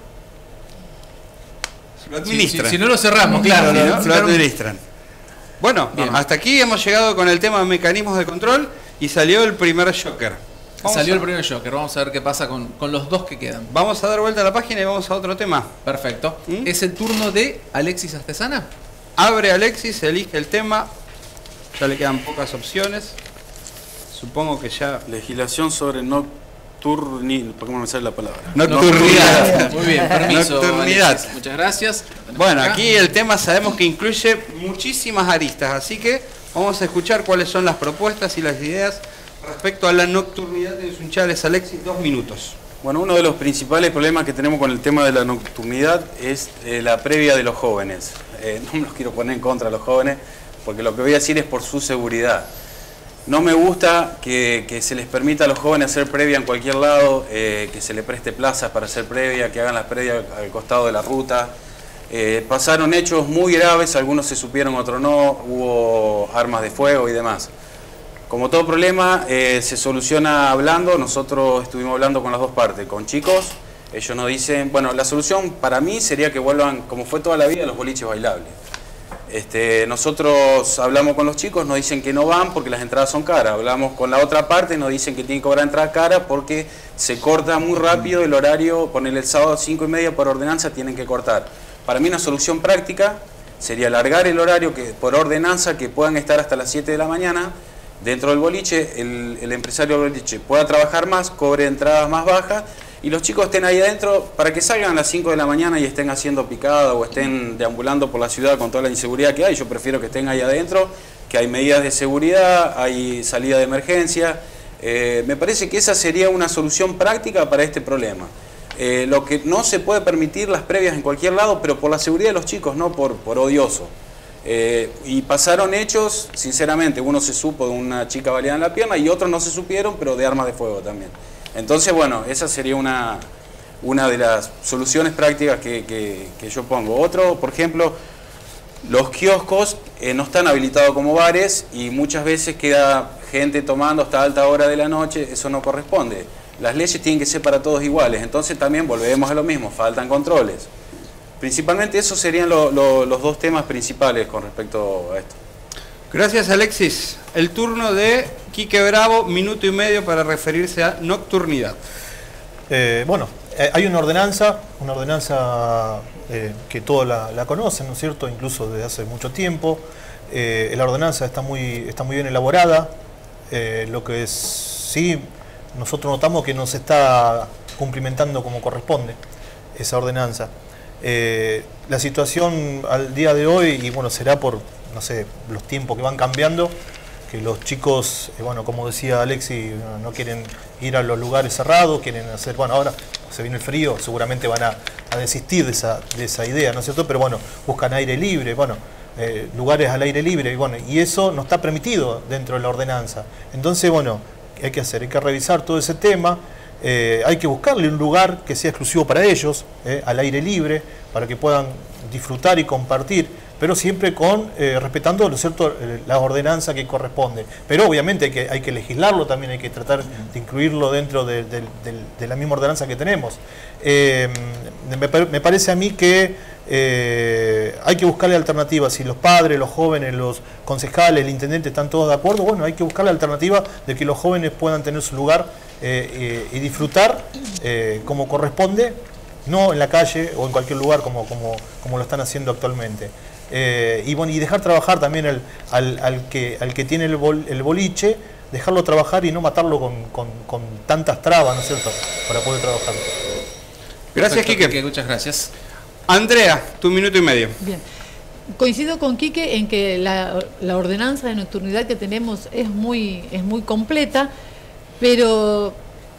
Lo administran. Si no lo cerramos, claro. Lo administran. Bueno, hasta aquí hemos llegado con el tema de mecanismos de control y salió el primer Joker. El primer Joker, vamos a ver qué pasa con los dos que quedan. Vamos a dar vuelta a la página y vamos a otro tema. Perfecto. ¿Es el turno de Alexis Astesana? Abre Alexis, elige el tema. Ya le quedan pocas opciones. Supongo que ya... Legislación sobre nocturnidad. ¿Cómo me sale la palabra? Nocturnidad. Muy bien, permiso. Nocturnidad. Alexis. Muchas gracias. Bueno, aquí el tema sabemos que incluye muchísimas aristas, así que vamos a escuchar cuáles son las propuestas y las ideas respecto a la nocturnidad de Sunchales. Alexis, 2 minutos. Bueno, uno de los principales problemas que tenemos con el tema de la nocturnidad es la previa de los jóvenes. No me los quiero poner en contra de los jóvenes, porque lo que voy a decir es por su seguridad. No me gusta que se les permita a los jóvenes hacer previa en cualquier lado, que se les preste plazas para hacer previa, que hagan las previas al costado de la ruta. Pasaron hechos muy graves, algunos se supieron, otros no, hubo armas de fuego y demás. Como todo problema se soluciona hablando. Nosotros estuvimos hablando con las dos partes, con chicos. Ellos nos dicen, bueno, la solución para mí sería que vuelvan, como fue toda la vida, los boliches bailables. Nosotros hablamos con los chicos, nos dicen que no van porque las entradas son caras. Hablamos con la otra parte, nos dicen que tienen que cobrar entrada cara porque se corta muy rápido el horario. Ponerle el sábado a 5:30 por ordenanza, tienen que cortar. Para mí una solución práctica sería alargar el horario por ordenanza, que puedan estar hasta las 7 de la mañana. Dentro del boliche, el empresario del boliche pueda trabajar más, cobre entradas más bajas y los chicos estén ahí adentro para que salgan a las 5 de la mañana y estén haciendo picada o estén deambulando por la ciudad con toda la inseguridad que hay. Yo prefiero que estén ahí adentro, que hay medidas de seguridad, hay salida de emergencia. Me parece que esa sería una solución práctica para este problema. Lo que no se puede permitir las previas en cualquier lado, pero por la seguridad de los chicos, no por odioso. Y pasaron hechos, sinceramente, uno se supo de una chica baleada en la pierna y otros no se supieron, pero de armas de fuego también. Entonces, bueno, esa sería una de las soluciones prácticas que yo pongo. Otro, por ejemplo, los kioscos no están habilitados como bares y muchas veces queda gente tomando hasta alta hora de la noche, eso no corresponde. Las leyes tienen que ser para todos iguales, entonces también volvemos a lo mismo, faltan controles. Principalmente esos serían los dos temas principales con respecto a esto. Gracias, Alexis. El turno de Quique Bravo, 1 minuto y medio para referirse a nocturnidad. Hay una ordenanza que todos la conocen, ¿no es cierto? Incluso desde hace mucho tiempo. La ordenanza está muy bien elaborada. Lo que sí, nosotros notamos que no se está cumplimentando como corresponde esa ordenanza. La situación al día de hoy, y bueno, será por, no sé, los tiempos que van cambiando, que los chicos, como decía Alexis, no quieren ir a los lugares cerrados, quieren hacer, ahora se viene el frío, seguramente van a desistir de esa idea, ¿no es cierto? Pero bueno, buscan aire libre, lugares al aire libre, y eso no está permitido dentro de la ordenanza. Entonces, ¿qué hay que hacer? Hay que revisar todo ese tema. Hay que buscarle un lugar que sea exclusivo para ellos, al aire libre, para que puedan disfrutar y compartir, pero siempre respetando, ¿no es cierto?, la ordenanza que corresponde. Pero obviamente hay que legislarlo también, hay que tratar de incluirlo dentro de la misma ordenanza que tenemos. Me parece a mí que hay que buscarle alternativas. Si los padres, los jóvenes, los concejales, el intendente están todos de acuerdo, hay que buscar la alternativa de que los jóvenes puedan tener su lugar y disfrutar como corresponde, no en la calle o en cualquier lugar como lo están haciendo actualmente. Y dejar trabajar también al que tiene el boliche, dejarlo trabajar y no matarlo con tantas trabas, ¿no es cierto?, para poder trabajar. Gracias, Quique. Muchas gracias. Andrea, tu 1 minuto y medio. Bien. Coincido con Quique en que la ordenanza de nocturnidad que tenemos es muy completa, pero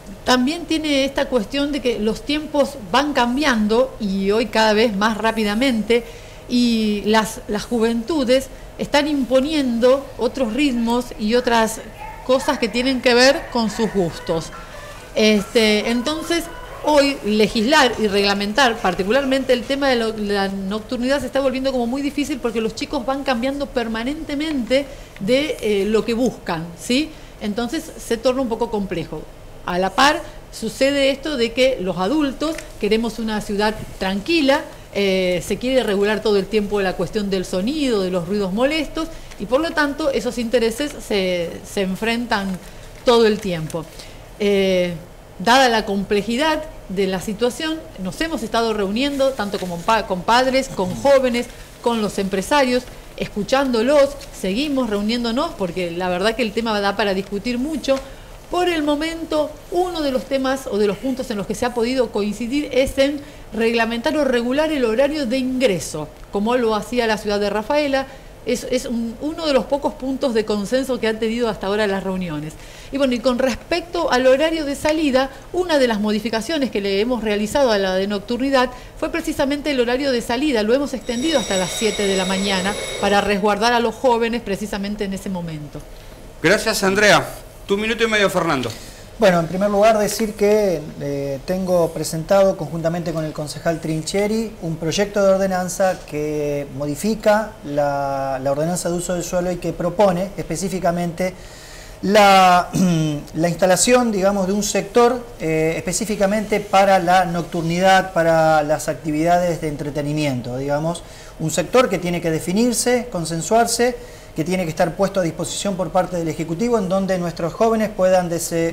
también tiene esta cuestión de que los tiempos van cambiando y hoy cada vez más rápidamente, y las juventudes están imponiendo otros ritmos y otras cosas que tienen que ver con sus gustos. Entonces, hoy legislar y reglamentar, particularmente el tema de la nocturnidad, se está volviendo como muy difícil porque los chicos van cambiando permanentemente de lo que buscan, ¿sí? Entonces se torna un poco complejo. A la par sucede esto de que los adultos queremos una ciudad tranquila, se quiere regular todo el tiempo la cuestión del sonido, de los ruidos molestos, y por lo tanto esos intereses se enfrentan todo el tiempo. Dada la complejidad de la situación, nos hemos estado reuniendo tanto con padres, con jóvenes, con los empresarios, escuchándolos, seguimos reuniéndonos porque la verdad que el tema da para discutir mucho. Por el momento, uno de los temas o de los puntos en los que se ha podido coincidir es en reglamentar o regular el horario de ingreso, como lo hacía la ciudad de Rafaela. Es uno de los pocos puntos de consenso que han tenido hasta ahora las reuniones. Y bueno, y con respecto al horario de salida, una de las modificaciones que le hemos realizado a la de nocturnidad fue precisamente el horario de salida. Lo hemos extendido hasta las 7 de la mañana para resguardar a los jóvenes precisamente en ese momento. Gracias, Andrea. Tu minuto y medio, Fernando. Bueno, en primer lugar decir que tengo presentado conjuntamente con el concejal Trincheri un proyecto de ordenanza que modifica la ordenanza de uso del suelo y que propone específicamente la instalación, digamos, de un sector específicamente para la nocturnidad, para las actividades de entretenimiento, digamos, un sector que tiene que definirse, consensuarse, que tiene que estar puesto a disposición por parte del Ejecutivo, en donde nuestros jóvenes puedan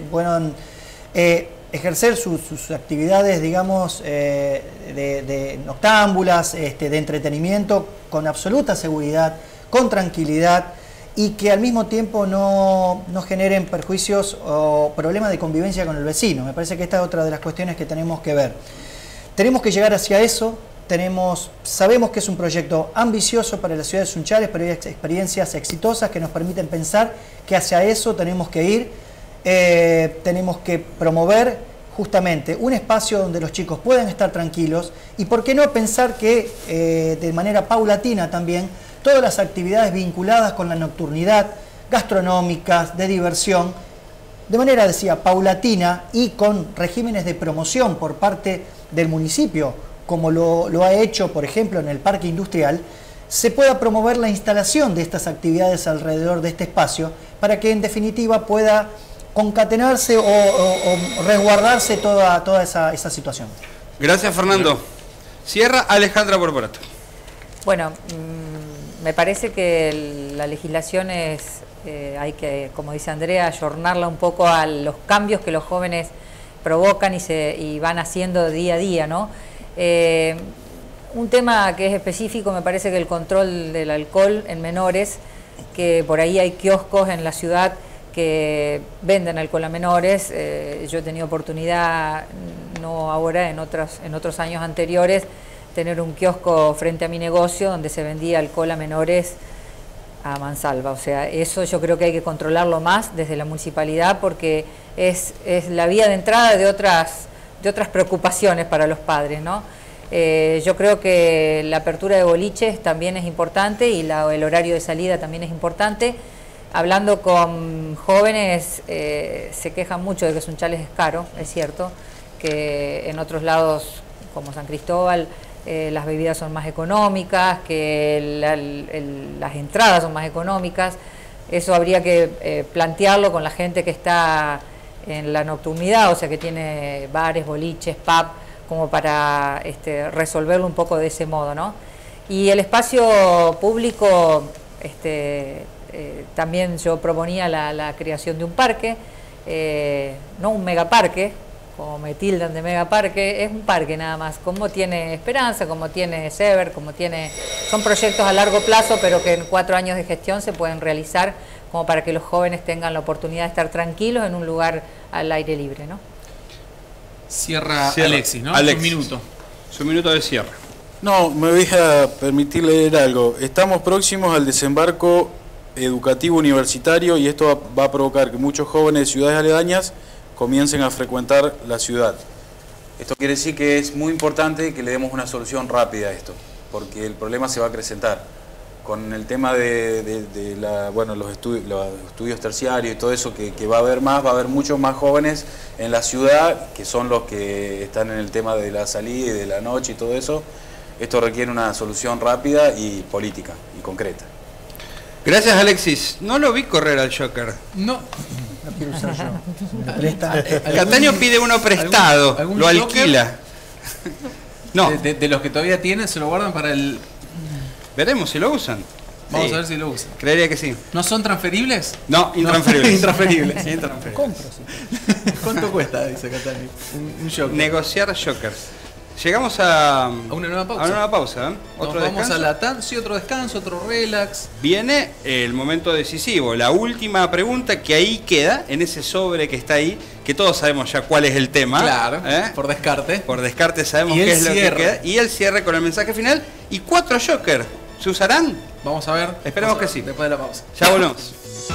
ejercer sus actividades, digamos, de noctámbulas, de entretenimiento, con absoluta seguridad, con tranquilidad, y que al mismo tiempo no generen perjuicios o problemas de convivencia con el vecino. Me parece que esta es otra de las cuestiones que tenemos que ver. Tenemos que llegar hacia eso. Sabemos que es un proyecto ambicioso para la ciudad de Sunchales, pero hay experiencias exitosas que nos permiten pensar que hacia eso tenemos que ir. Tenemos que promover justamente un espacio donde los chicos puedan estar tranquilos y, ¿por qué no pensar que de manera paulatina también todas las actividades vinculadas con la nocturnidad, gastronómicas, de diversión, de manera, decía, paulatina y con regímenes de promoción por parte del municipio, como lo ha hecho, por ejemplo, en el Parque Industrial, se pueda promover la instalación de estas actividades alrededor de este espacio para que, en definitiva, pueda concatenarse o resguardarse toda esa situación. Gracias, Fernando. Cierra Alejandra Borborato. Bueno, me parece que la legislación hay que, como dice Andrea, ayornarla un poco a los cambios que los jóvenes provocan y van haciendo día a día, ¿no? Un tema que es específico, me parece que el control del alcohol en menores, que por ahí hay kioscos en la ciudad que venden alcohol a menores. Yo he tenido oportunidad, no ahora, en otros años anteriores, tener un kiosco frente a mi negocio donde se vendía alcohol a menores a mansalva. O sea, eso yo creo que hay que controlarlo más desde la municipalidad porque es la vía de entrada de otras preocupaciones para los padres, ¿no? Yo creo que la apertura de boliches también es importante y el horario de salida también es importante. Hablando con jóvenes, se quejan mucho de que Sunchales es caro, es cierto, que en otros lados como San Cristóbal las bebidas son más económicas, que las entradas son más económicas. Eso habría que plantearlo con la gente que está en la nocturnidad, o sea que tiene bares, boliches, pub, como para resolverlo un poco de ese modo, ¿no? Y el espacio público, también yo proponía la creación de un parque, no un megaparque, como me tildan de megaparque, es un parque nada más, como tiene Esperanza, como tiene Sever, son proyectos a largo plazo, pero que en 4 años de gestión se pueden realizar como para que los jóvenes tengan la oportunidad de estar tranquilos en un lugar al aire libre, ¿no? Cierra Alexis, ¿no? Alexis. Su minuto de cierre. No, me voy a permitir leer algo. Estamos próximos al desembarco educativo universitario y esto va a provocar que muchos jóvenes de ciudades aledañas comiencen a frecuentar la ciudad. Esto quiere decir que es muy importante que le demos una solución rápida a esto, porque el problema se va a acrecentar. Con el tema los estudios terciarios y todo eso que va a haber muchos más jóvenes en la ciudad, que son los que están en el tema de la salida y de la noche y todo eso. Esto requiere una solución rápida y política y concreta. Gracias, Alexis. No lo vi correr al Joker. No. No quiero usar yo. Me presta. Cataño pide uno prestado, algún lo Joker? alquila. No, De los que todavía tienen, se lo guardan para el... veremos si lo usan. Vamos Sí. a ver si lo usan. Creería que sí. ¿No son transferibles? No, intransferibles. Intransferibles. Intransferibles. Compro, sí. ¿Cuánto cuesta? Dice Catani. Un Joker. Negociar Jokers. Llegamos a una nueva pausa. A una nueva pausa, ¿eh? Nos Otro vamos descanso. a la TAN, sí, otro descanso, otro relax. Viene el momento decisivo, la última pregunta que ahí queda, en ese sobre que está ahí, que todos sabemos ya cuál es el tema. Claro, ¿eh? por descarte. Por descarte sabemos Y el qué es lo que cierre. queda. Y el cierre con el mensaje final. Y 4 Jokers. ¿Se usarán? Vamos a ver. Esperemos Vamos a que sí. ver después de la pausa. Ya volvemos.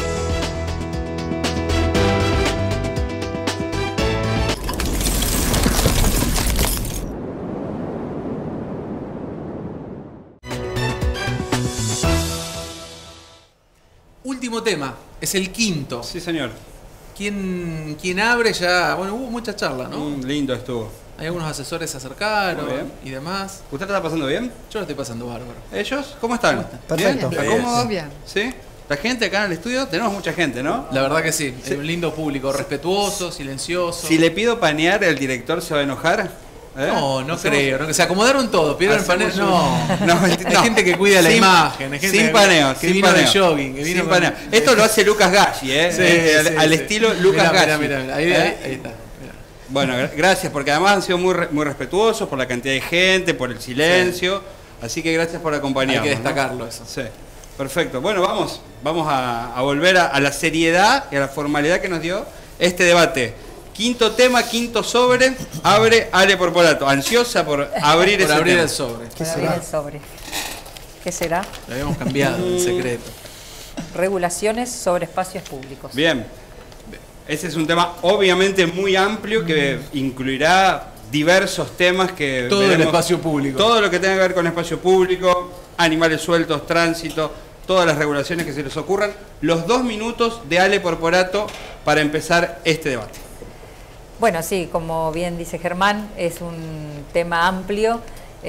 Último tema, es el quinto. Sí, señor. ¿Quién abre ya? Bueno, hubo mucha charla, ¿no? Lindo estuvo. Hay algunos asesores se acercaron Muy bien. y demás. ¿Usted la está pasando bien? Yo lo estoy pasando bárbaro. ¿Ellos? ¿Cómo están? Perfecto. ¿Bien? ¿Está cómodo? Bien. ¿Sí? ¿La gente acá en el estudio? Tenemos mucha gente, ¿no? La verdad que sí, hay un lindo público, respetuoso, silencioso. Si le pido panear, ¿el director se va a enojar? ¿Eh? No ¿Hacemos? creo. No, que se acomodaron todo, pidieron el paneo. Hacemos No, No, hay no. gente que cuida la Sin- imagen. Hay gente sin paneo, que sin vino paneo. de jogging. Que vino Sin con- paneo. Esto lo hace Lucas Gassi, ¿eh? Sí, Al sí. estilo Lucas Mirá, Gassi. mirá. Ahí está. Mirá. Bueno, gracias, porque además han sido muy respetuosos por la cantidad de gente, por el silencio. Así que gracias por acompañarnos. Hay que ¿no? destacarlo eso. Sí, perfecto. Bueno, vamos a volver a la seriedad y a la formalidad que nos dio este debate. Quinto tema, quinto sobre, abre Ale Porpolato, ansiosa por abrir Por ese abrir tema. el sobre. ¿Qué Para abrir será? el sobre. ¿Qué será? Lo habíamos cambiado en secreto. Regulaciones sobre espacios públicos. Bien, ese es un tema obviamente muy amplio que incluirá diversos temas que Todo el veremos. espacio público. Todo lo que tenga que ver con espacio público, animales sueltos, tránsito, todas las regulaciones que se les ocurran. Los 2 minutos de Ale Porpolato para empezar este debate. Bueno, sí, como bien dice Germán, es un tema amplio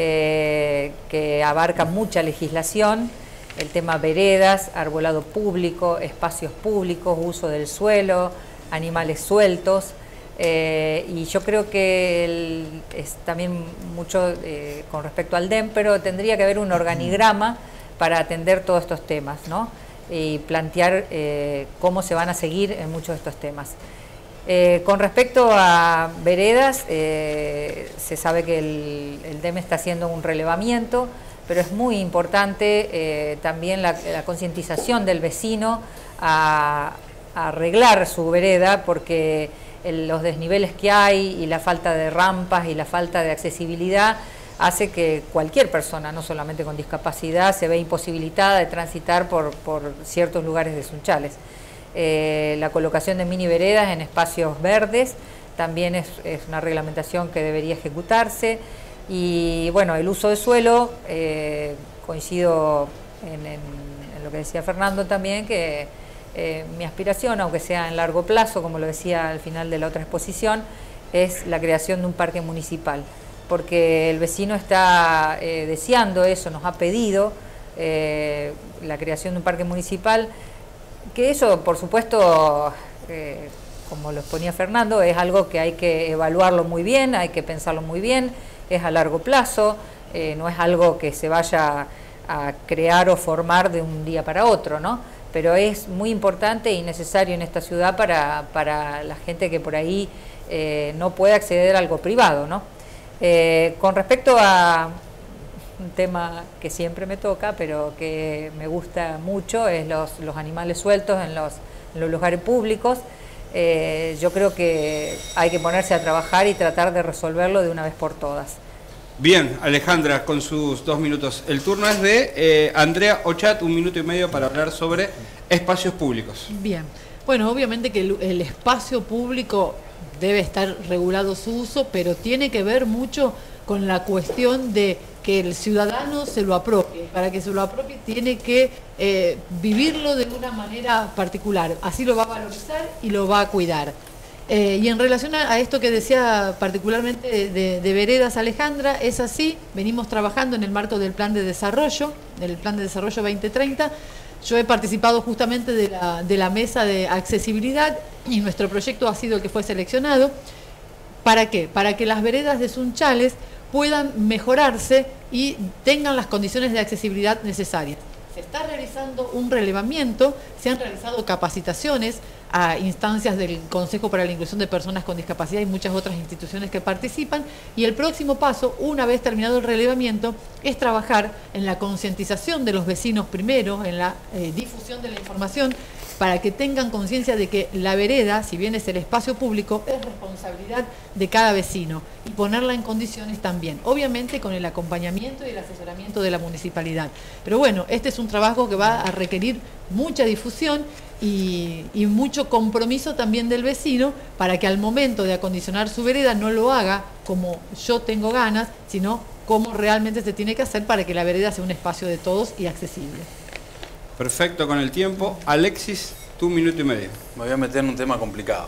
que abarca mucha legislación. El tema veredas, arbolado público, espacios públicos, uso del suelo, animales sueltos. Y yo creo que es también mucho con respecto al DEM, pero tendría que haber un organigrama para atender todos estos temas, ¿no? Y plantear cómo se van a seguir en muchos de estos temas. Con respecto a veredas, se sabe que el DEM está haciendo un relevamiento, pero es muy importante también la concientización del vecino a arreglar su vereda, porque los desniveles que hay y la falta de rampas y la falta de accesibilidad hace que cualquier persona, no solamente con discapacidad, se ve imposibilitada de transitar por ciertos lugares de Sunchales. La colocación de mini veredas en espacios verdes también es una reglamentación que debería ejecutarse. Y bueno, el uso de suelo, coincido en lo que decía Fernando también, que mi aspiración, aunque sea en largo plazo, como lo decía al final de la otra exposición, es la creación de un parque municipal, porque el vecino está deseando eso, nos ha pedido la creación de un parque municipal, que eso, por supuesto, como lo exponía Fernando, es algo que hay que evaluarlo muy bien, hay que pensarlo muy bien, es a largo plazo, no es algo que se vaya a crear o formar de un día para otro, ¿no? Pero es muy importante y necesario en esta ciudad para la gente que por ahí no puede acceder a algo privado, ¿no? Con respecto a un tema que siempre me toca, pero que me gusta mucho, es los animales sueltos en los lugares públicos. Yo creo que hay que ponerse a trabajar y tratar de resolverlo de una vez por todas. Bien, Alejandra, con sus 2 minutos. El turno es de Andrea Ochat, 1 minuto y medio para hablar sobre espacios públicos. Bien. Bueno, obviamente que el espacio público debe estar regulado su uso, pero tiene que ver mucho con la cuestión de que el ciudadano se lo apropie. Para que se lo apropie tiene que vivirlo de una manera particular. Así lo va a valorizar y lo va a cuidar. Y en relación a esto que decía particularmente de veredas, Alejandra, es así. Venimos trabajando en el marco del Plan de Desarrollo, del Plan de Desarrollo 2030. Yo he participado justamente de la mesa de accesibilidad y nuestro proyecto ha sido el que fue seleccionado. ¿Para qué? Para que las veredas de Sunchales puedan mejorarse y tengan las condiciones de accesibilidad necesarias. Se está realizando un relevamiento, se han realizado capacitaciones a instancias del Consejo para la Inclusión de Personas con Discapacidad y muchas otras instituciones que participan, y el próximo paso, una vez terminado el relevamiento, es trabajar en la concientización de los vecinos primero, en la difusión de la información, para que tengan conciencia de que la vereda, si bien es el espacio público, es responsabilidad de cada vecino y ponerla en condiciones también, obviamente con el acompañamiento y el asesoramiento de la municipalidad. Pero bueno, este es un trabajo que va a requerir mucha difusión y mucho compromiso también del vecino para que al momento de acondicionar su vereda no lo haga como yo tengo ganas, sino como realmente se tiene que hacer para que la vereda sea un espacio de todos y accesible. Perfecto con el tiempo. Alexis, tu minuto y medio. Me voy a meter en un tema complicado,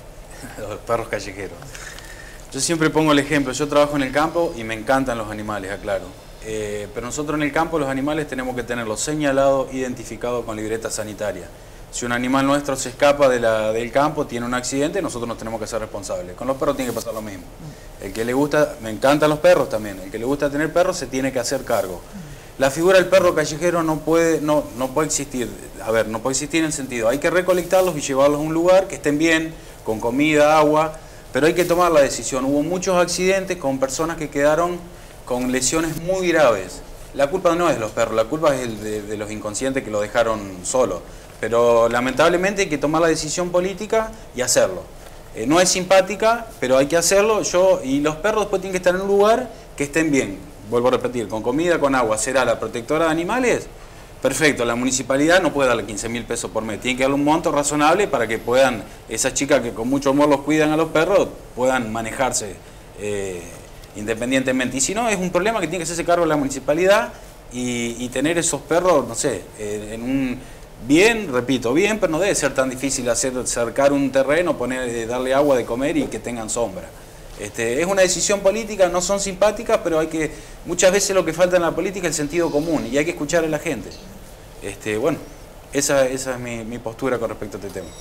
los perros callejeros. Yo siempre pongo el ejemplo, yo trabajo en el campo y me encantan los animales, aclaro. Pero nosotros en el campo los animales tenemos que tenerlos señalados, identificados con libreta sanitaria. Si un animal nuestro se escapa del campo, tiene un accidente, nosotros nos tenemos que ser responsables. Con los perros tiene que pasar lo mismo. El que le gusta, me encantan los perros también, el que le gusta tener perros se tiene que hacer cargo. La figura del perro callejero no puede existir. A ver, no puede existir en el sentido, hay que recolectarlos y llevarlos a un lugar que estén bien, con comida, agua, pero hay que tomar la decisión. Hubo muchos accidentes con personas que quedaron con lesiones muy graves. La culpa no es de los perros, la culpa es de los inconscientes que lo dejaron solo. Pero lamentablemente hay que tomar la decisión política y hacerlo. No es simpática, pero hay que hacerlo. Y los perros después tienen que estar en un lugar que estén bien. Vuelvo a repetir, con comida, con agua. ¿Será la protectora de animales? Perfecto, la municipalidad no puede darle 15.000 pesos por mes. Tiene que darle un monto razonable para que puedan, esas chicas que con mucho amor los cuidan a los perros, puedan manejarse independientemente. Y si no, es un problema que tiene que hacerse cargo la municipalidad y tener esos perros, no sé, en un... Bien, repito, bien, pero no debe ser tan difícil cercar un terreno, darle agua de comer y que tengan sombra. Es una decisión política, no son simpáticas, pero muchas veces lo que falta en la política es el sentido común y hay que escuchar a la gente. Bueno, esa es mi postura con respecto a este tema.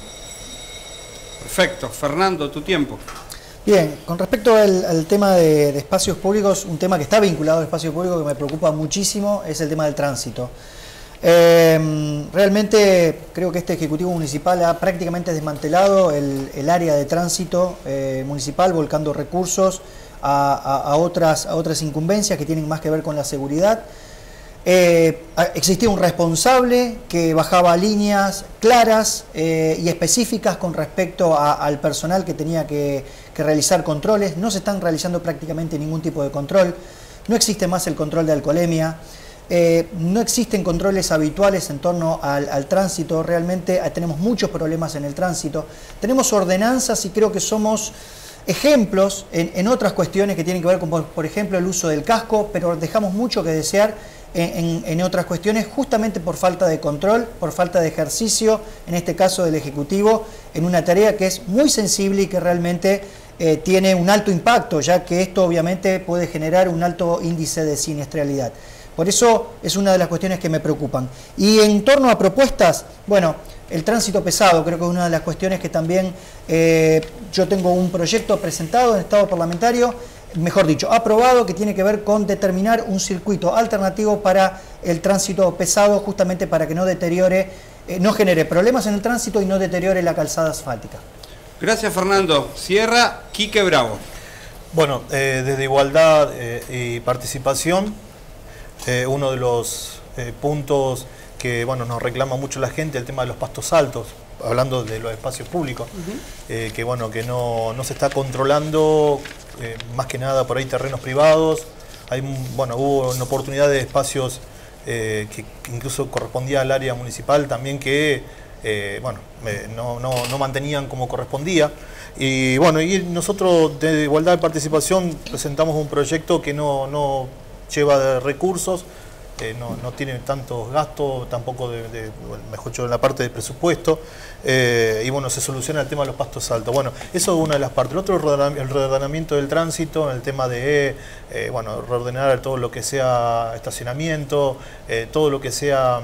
Perfecto. Fernando, tu tiempo. Bien, con respecto al tema de espacios públicos, un tema que está vinculado al espacio público que me preocupa muchísimo es el tema del tránsito. Realmente creo que este Ejecutivo Municipal ha prácticamente desmantelado el área de tránsito municipal, volcando recursos a otras incumbencias que tienen más que ver con la seguridad. Existía un responsable que bajaba líneas claras y específicas con respecto al personal que tenía que realizar controles. No se están realizando prácticamente ningún tipo de control. No existe más el control de alcoholemia. No existen controles habituales en torno al tránsito. Realmente tenemos muchos problemas en el tránsito. Tenemos ordenanzas y creo que somos ejemplos en otras cuestiones que tienen que ver con, por ejemplo, el uso del casco, pero dejamos mucho que desear en otras cuestiones justamente por falta de control, por falta de ejercicio, en este caso del Ejecutivo, en una tarea que es muy sensible y que realmente tiene un alto impacto, ya que esto obviamente puede generar un alto índice de siniestralidad. Por eso es una de las cuestiones que me preocupan. Y en torno a propuestas, bueno, el tránsito pesado creo que es una de las cuestiones que también yo tengo un proyecto presentado en estado parlamentario, mejor dicho, aprobado, que tiene que ver con determinar un circuito alternativo para el tránsito pesado, justamente para que no deteriore, no genere problemas en el tránsito y no deteriore la calzada asfáltica. Gracias, Fernando. Cierra Quique Bravo. Bueno, desde Igualdad y Participación, uno de los puntos que nos reclama mucho la gente, el tema de los pastos altos, hablando de los espacios públicos, que no se está controlando, más que nada por ahí terrenos privados. Hubo una oportunidad de espacios que incluso correspondía al área municipal también, que no mantenían como correspondía. Y bueno, y nosotros de Igualdad de Participación presentamos un proyecto que no lleva de recursos, no tiene tantos gastos, tampoco mejor dicho, en la parte de presupuesto, y bueno, se soluciona el tema de los pastos altos. Bueno, eso es una de las partes. El otro es el reordenamiento del tránsito, el tema de reordenar todo lo que sea estacionamiento, todo lo que sea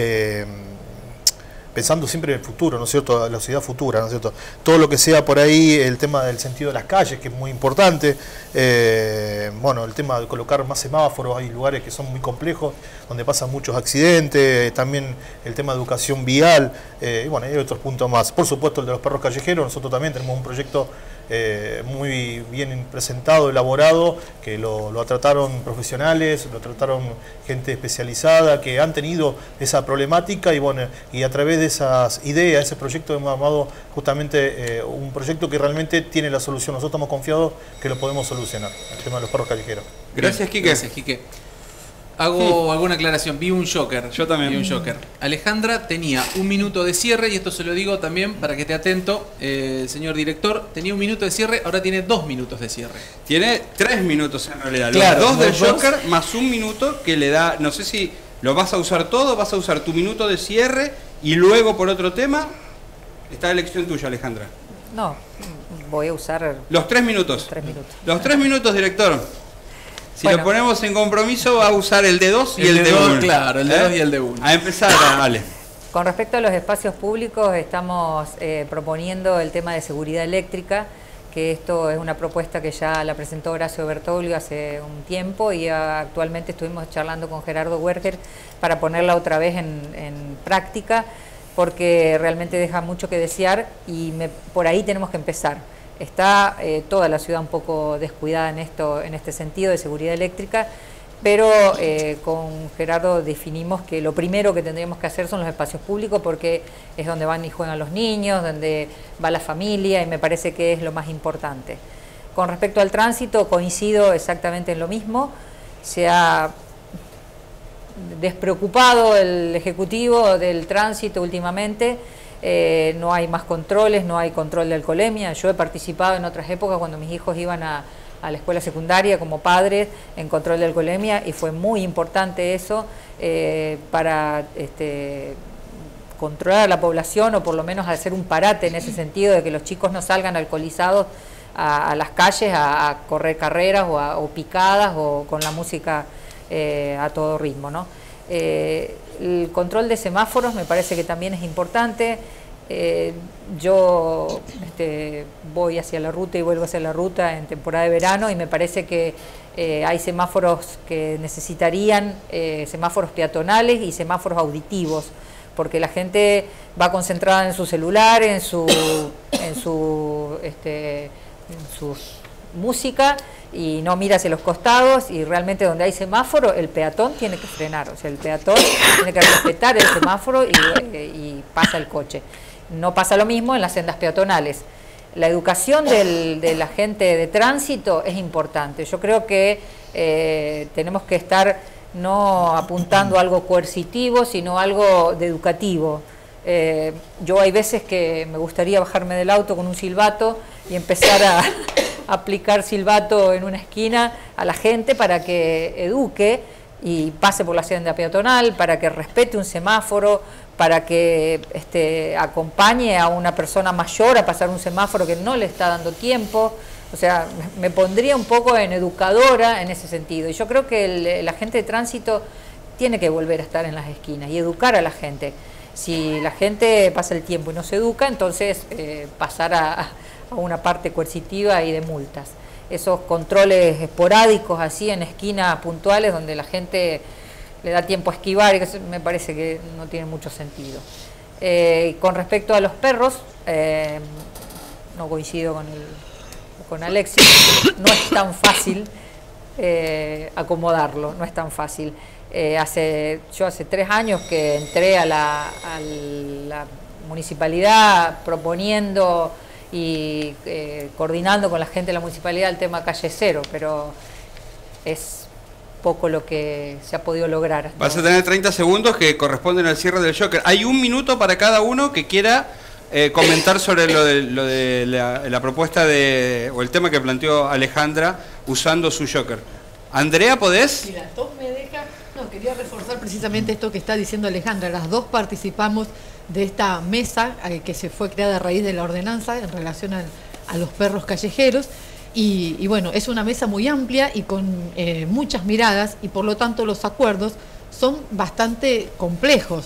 pensando siempre en el futuro, ¿no es cierto?, la ciudad futura, ¿no es cierto?, todo lo que sea por ahí, el tema del sentido de las calles, que es muy importante, bueno, el tema de colocar más semáforos, hay lugares que son muy complejos, donde pasan muchos accidentes, también el tema de educación vial, y bueno, hay otros puntos más. Por supuesto, el de los perros callejeros, nosotros también tenemos un proyecto muy bien presentado, elaborado, que lo trataron profesionales, lo trataron gente especializada, que han tenido esa problemática, y bueno, y a través de esas ideas, ese proyecto hemos armado justamente un proyecto que realmente tiene la solución. Nosotros estamos confiados que lo podemos solucionar, el tema de los perros callejeros. Gracias, Quique. Gracias, Quique. Hago alguna aclaración, vi un joker. Yo también. Vi un joker. Alejandra tenía 1 minuto de cierre, y esto se lo digo también para que esté atento, señor director, tenía 1 minuto de cierre, ahora tiene 2 minutos de cierre. Tiene 3 minutos en realidad, claro, los 2 del dos. joker más 1 minuto que le da, no sé si lo vas a usar todo, vas a usar tu minuto de cierre y luego por otro tema, está la elección tuya, Alejandra. No, voy a usar los 3 minutos. 3 minutos. Los 3 minutos, director. Si Bueno, lo ponemos en compromiso, va a usar el de 2 y el de 1. Claro, el de 2 y el de 1. A empezar, dale. Con respecto a los espacios públicos, estamos proponiendo el tema de seguridad eléctrica, que esto es una propuesta que ya la presentó Horacio Bertoglio hace un tiempo, y actualmente estuvimos charlando con Gerardo Werger para ponerla otra vez en práctica, porque realmente deja mucho que desear, y por ahí tenemos que empezar. Está toda la ciudad un poco descuidada en este sentido de seguridad eléctrica, pero con Gerardo definimos que lo primero que tendríamos que hacer son los espacios públicos, porque es donde van y juegan los niños, donde va la familia, y me parece que es lo más importante. Con respecto al tránsito, coincido exactamente en lo mismo. Se ha despreocupado el Ejecutivo del tránsito últimamente. No hay más controles, no hay control de alcoholemia. Yo he participado en otras épocas cuando mis hijos iban a la escuela secundaria como padres en control de alcoholemia, y fue muy importante eso para controlar a la población, o por lo menos hacer un parate en ese sentido de que los chicos no salgan alcoholizados a las calles a correr carreras o picadas o con la música a todo ritmo, ¿no? El control de semáforos me parece que también es importante. Yo voy hacia la ruta y vuelvo hacia la ruta en temporada de verano, y me parece que hay semáforos que necesitarían semáforos peatonales y semáforos auditivos, porque la gente va concentrada en su celular, en su música, y no mira hacia los costados, y realmente donde hay semáforo el peatón tiene que frenar, o sea, el peatón tiene que respetar el semáforo y pasa el coche. No pasa lo mismo en las sendas peatonales. La educación de la gente de tránsito es importante. Yo creo que tenemos que estar no apuntando a algo coercitivo, sino algo de educativo. Yo hay veces que me gustaría bajarme del auto con un silbato y empezar a aplicar silbato en una esquina a la gente para que eduque y pase por la senda peatonal, para que respete un semáforo, para que acompañe a una persona mayor a pasar un semáforo que no le está dando tiempo. O sea, me pondría un poco en educadora en ese sentido. Y yo creo que la gente de tránsito tiene que volver a estar en las esquinas y educar a la gente. Si la gente pasa el tiempo y no se educa, entonces pasar a una parte coercitiva y de multas. Esos controles esporádicos así en esquinas puntuales donde la gente le da tiempo a esquivar, me parece que no tiene mucho sentido. Con respecto a los perros, no coincido con Alexis, no es tan fácil acomodarlo, no es tan fácil. Yo hace 3 años que entré a la municipalidad proponiendo y coordinando con la gente de la municipalidad el tema calle cero, pero es poco lo que se ha podido lograr. Vas a tener 30 segundos que corresponden al cierre del Joker. Hay 1 minuto para cada uno que quiera comentar sobre lo de la propuesta o el tema que planteó Alejandra usando su Joker. Andrea, ¿podés? Mira, Tom me deja... No, quería reforzar precisamente esto que está diciendo Alejandra. Las dos participamos de esta mesa que se fue creada a raíz de la ordenanza en relación a los perros callejeros. Y bueno, es una mesa muy amplia y con muchas miradas, y por lo tanto los acuerdos son bastante complejos.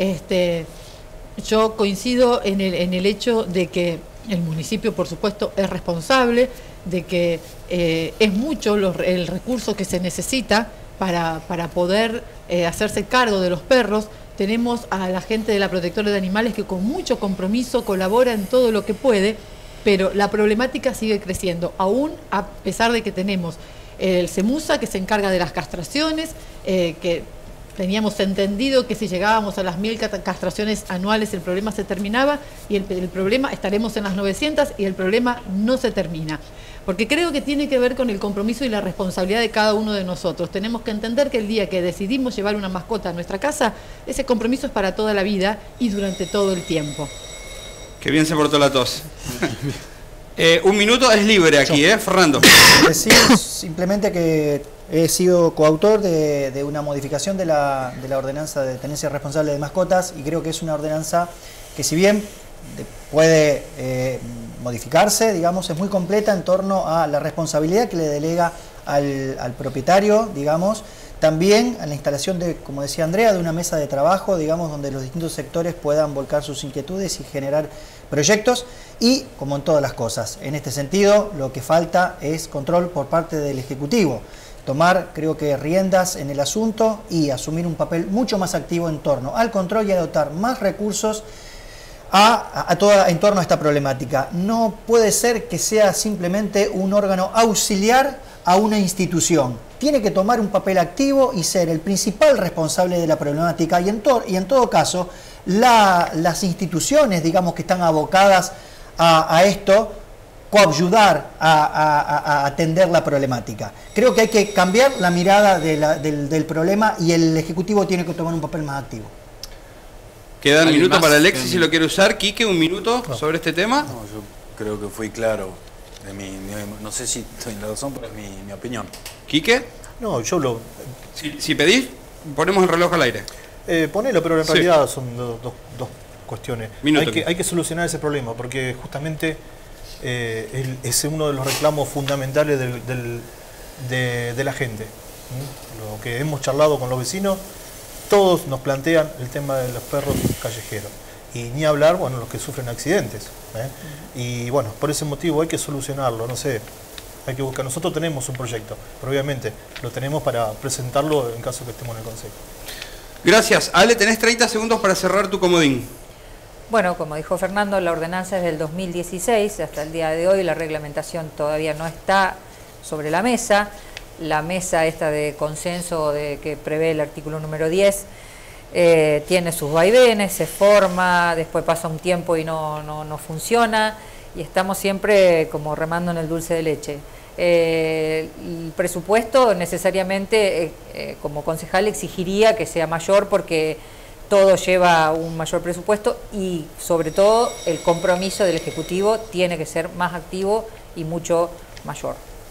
Yo coincido en el hecho de que el municipio, por supuesto, es responsable, de que es mucho el recurso que se necesita para poder hacerse cargo de los perros. Tenemos a la gente de la Protectora de Animales que con mucho compromiso colabora en todo lo que puede, pero la problemática sigue creciendo, aún a pesar de que tenemos el CEMUSA que se encarga de las castraciones, que teníamos entendido que si llegábamos a las 1000 castraciones anuales el problema se terminaba, y el problema, estaremos en las 900 y el problema no se termina. Porque creo que tiene que ver con el compromiso y la responsabilidad de cada uno de nosotros. Tenemos que entender que el día que decidimos llevar una mascota a nuestra casa, ese compromiso es para toda la vida y durante todo el tiempo. Qué bien se portó la tos. 1 minuto es libre aquí, Fernando. Sí, simplemente que he sido coautor de una modificación de la ordenanza de tenencia responsable de mascotas, y creo que es una ordenanza que, si bien puede modificarse, digamos, es muy completa en torno a la responsabilidad que le delega al propietario, digamos, también a la instalación de, como decía Andrea, de una mesa de trabajo, digamos, donde los distintos sectores puedan volcar sus inquietudes y generar proyectos, y como en todas las cosas, en este sentido lo que falta es control por parte del Ejecutivo, tomar, creo que, riendas en el asunto y asumir un papel mucho más activo en torno al control y a dotar más recursos en torno a esta problemática. No puede ser que sea simplemente un órgano auxiliar a una institución. Tiene que tomar un papel activo y ser el principal responsable de la problemática, y en todo caso las instituciones, digamos, que están abocadas a esto, coayudar a atender la problemática. Creo que hay que cambiar la mirada del problema, y el Ejecutivo tiene que tomar un papel más activo. Queda un minuto para Alexis si lo quiere usar. Quique, 1 minuto sobre este tema. No, yo creo que fui claro. No sé si estoy en la razón, pero es mi opinión. ¿Quique? No, yo lo... Si pedís, ponemos el reloj al aire. Ponelo, pero en realidad son dos cuestiones. Hay que solucionar ese problema, porque justamente es uno de los reclamos fundamentales de la gente. Lo que hemos charlado con los vecinos, todos nos plantean el tema de los perros callejeros. Y ni hablar, bueno, los que sufren accidentes. Y bueno, por ese motivo hay que solucionarlo, no sé. Hay que buscar. Nosotros tenemos un proyecto, pero obviamente lo tenemos para presentarlo en caso que estemos en el Consejo. Gracias. Ale, tenés 30 segundos para cerrar tu comodín. Bueno, como dijo Fernando, la ordenanza es del 2016, hasta el día de hoy la reglamentación todavía no está sobre la mesa. La mesa esta de consenso que prevé el artículo número 10 tiene sus vaivenes, se forma, después pasa un tiempo y no funciona, y estamos siempre como remando en el dulce de leche. El presupuesto necesariamente como concejal exigiría que sea mayor, porque todo lleva un mayor presupuesto, y sobre todo el compromiso del Ejecutivo tiene que ser más activo y mucho mayor.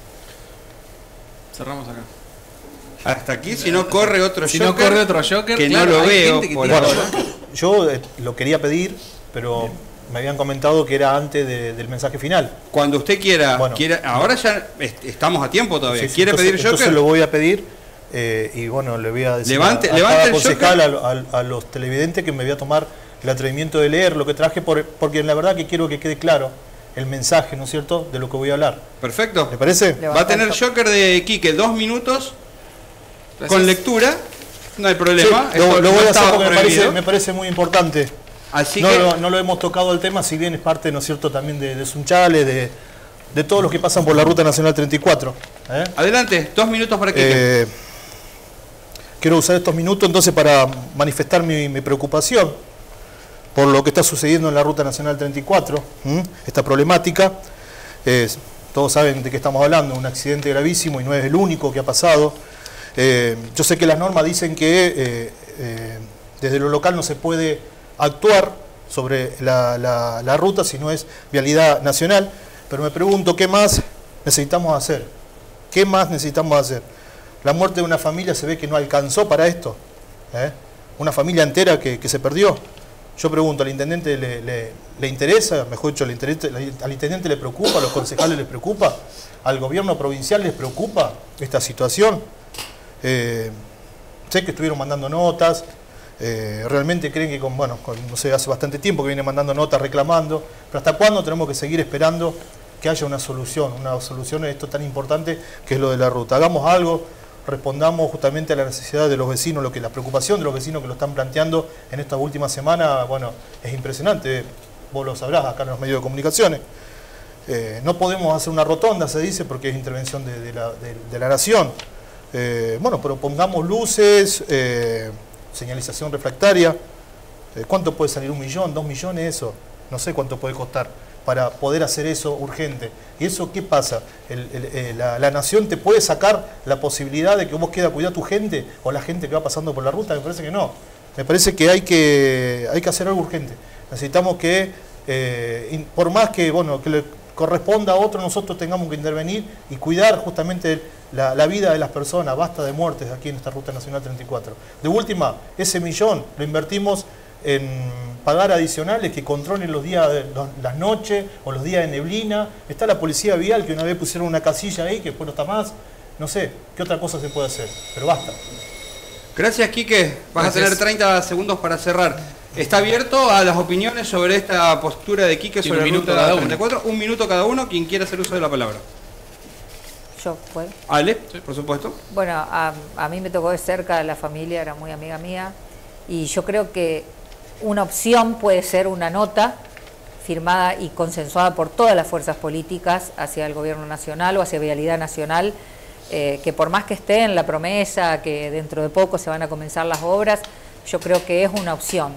Cerramos acá. Hasta aquí, si no corre otro si Joker. No corre otro Joker, que claro, no lo veo. Bueno, yo lo quería pedir, pero me habían comentado que era antes del mensaje final. Cuando usted quiera, ahora ya estamos a tiempo todavía. Sí, ¿Quiere pedir Joker? Entonces lo voy a pedir, y bueno, le voy a decir levante cada el concejal, a los televidentes, que me voy a tomar el atrevimiento de leer lo que traje, porque la verdad que quiero que quede claro el mensaje, ¿no es cierto?, de lo que voy a hablar. Perfecto. ¿Le parece? Va a tener Joker de Quique, 2 minutos. Gracias. Con lectura, no hay problema. Sí, lo voy a hacer porque me parece muy importante. Así no lo hemos tocado el tema, si bien es parte, ¿no es cierto?, también de Sunchales, de todos los que pasan por la Ruta Nacional 34. Adelante, 2 minutos para Quique. Quiero usar estos minutos entonces para manifestar mi preocupación por lo que está sucediendo en la Ruta Nacional 34, esta problemática. Todos saben de qué estamos hablando, un accidente gravísimo, y no es el único que ha pasado Yo sé que las normas dicen que desde lo local no se puede actuar sobre la ruta si no es vialidad nacional, pero me pregunto qué más necesitamos hacer. ¿Qué más necesitamos hacer? La muerte de una familia se ve que no alcanzó para esto. Una familia entera que se perdió. Yo pregunto, ¿al intendente le interesa? Mejor dicho, ¿al intendente le preocupa? ¿A los concejales les preocupa? ¿Al gobierno provincial les preocupa esta situación? Sé que estuvieron mandando notas. Realmente creen que no sé, hace bastante tiempo que vienen mandando notas reclamando. Pero ¿hasta cuándo tenemos que seguir esperando que haya una solución a esto tan importante que es lo de la ruta? Hagamos algo. Respondamos justamente a la necesidad de los vecinos, la preocupación de los vecinos que lo están planteando en esta última semana. Bueno, es impresionante, vos lo sabrás acá en los medios de comunicaciones. No podemos hacer una rotonda, se dice, porque es intervención de la nación. Pero pongamos luces, señalización refractaria. ¿Cuánto puede salir? ¿1 millón, 2 millones? Eso, no sé cuánto puede costar para poder hacer eso urgente. ¿Y eso qué pasa? La nación te puede sacar la posibilidad de que vos quieras cuidar a tu gente o la gente que va pasando por la ruta. Me parece que no. Me parece que hay que hacer algo urgente. Necesitamos que, por más que le corresponda a otro, nosotros tengamos que intervenir y cuidar justamente la vida de las personas. Basta de muertes aquí en esta Ruta Nacional 34. De última, ese millón lo invertimos en pagar adicionales que controlen los días, las noches o los días de neblina. Está la policía vial que una vez pusieron una casilla ahí que después no está más. No sé, ¿qué otra cosa se puede hacer? Pero basta. Gracias, Quique. Vas a tener 30 segundos para cerrar. Está abierto a las opiniones sobre esta postura de Quique sobre la Ruta 34. 1 minuto cada uno, quien quiera hacer uso de la palabra. ¿Yo puedo? Ale, sí, por supuesto. Bueno, a mí me tocó de cerca, la familia era muy amiga mía, y yo creo que una opción puede ser una nota firmada y consensuada por todas las fuerzas políticas hacia el gobierno nacional o hacia Vialidad Nacional, que por más que esté en la promesa que dentro de poco se van a comenzar las obras, yo creo que es una opción.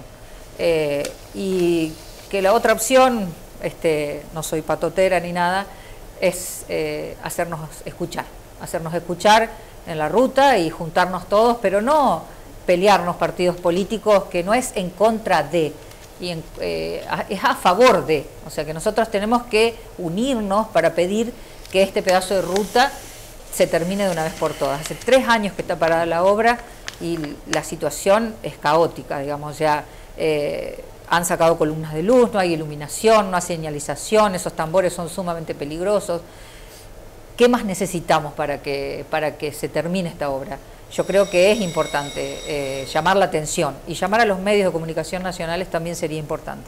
Y que la otra opción, no soy patotera ni nada, es hacernos escuchar en la ruta y juntarnos todos, pero no pelearnos partidos políticos, que no es en contra de, es a favor de. O sea que nosotros tenemos que unirnos para pedir que este pedazo de ruta se termine de una vez por todas. Hace 3 años que está parada la obra y la situación es caótica, digamos. O sea, han sacado columnas de luz, no hay iluminación, no hay señalización, esos tambores son sumamente peligrosos. ¿Qué más necesitamos para que se termine esta obra? Yo creo que es importante llamar la atención, y llamar a los medios de comunicación nacionales también sería importante.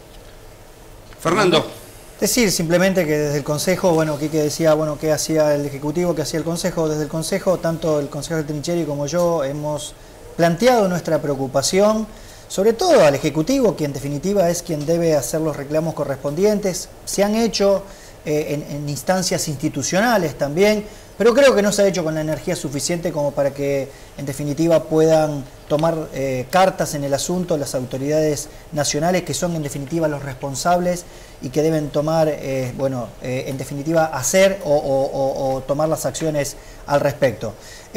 Fernando. Decir simplemente que desde el Consejo, Quique decía, qué hacía el Ejecutivo, qué hacía el Consejo. Desde el Consejo, tanto el concejal Trincheri como yo hemos planteado nuestra preocupación, sobre todo al Ejecutivo, que en definitiva es quien debe hacer los reclamos correspondientes. Se han hecho en instancias institucionales también, pero creo que no se ha hecho con la energía suficiente como para que en definitiva puedan tomar cartas en el asunto las autoridades nacionales, que son en definitiva los responsables y que deben tomar, en definitiva hacer o tomar las acciones al respecto.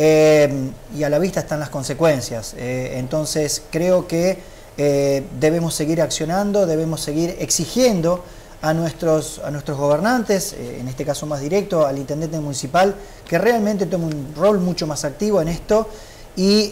Y a la vista están las consecuencias. Entonces creo que debemos seguir accionando, debemos seguir exigiendo a nuestros gobernantes, en este caso más directo al intendente municipal, que realmente tome un rol mucho más activo en esto y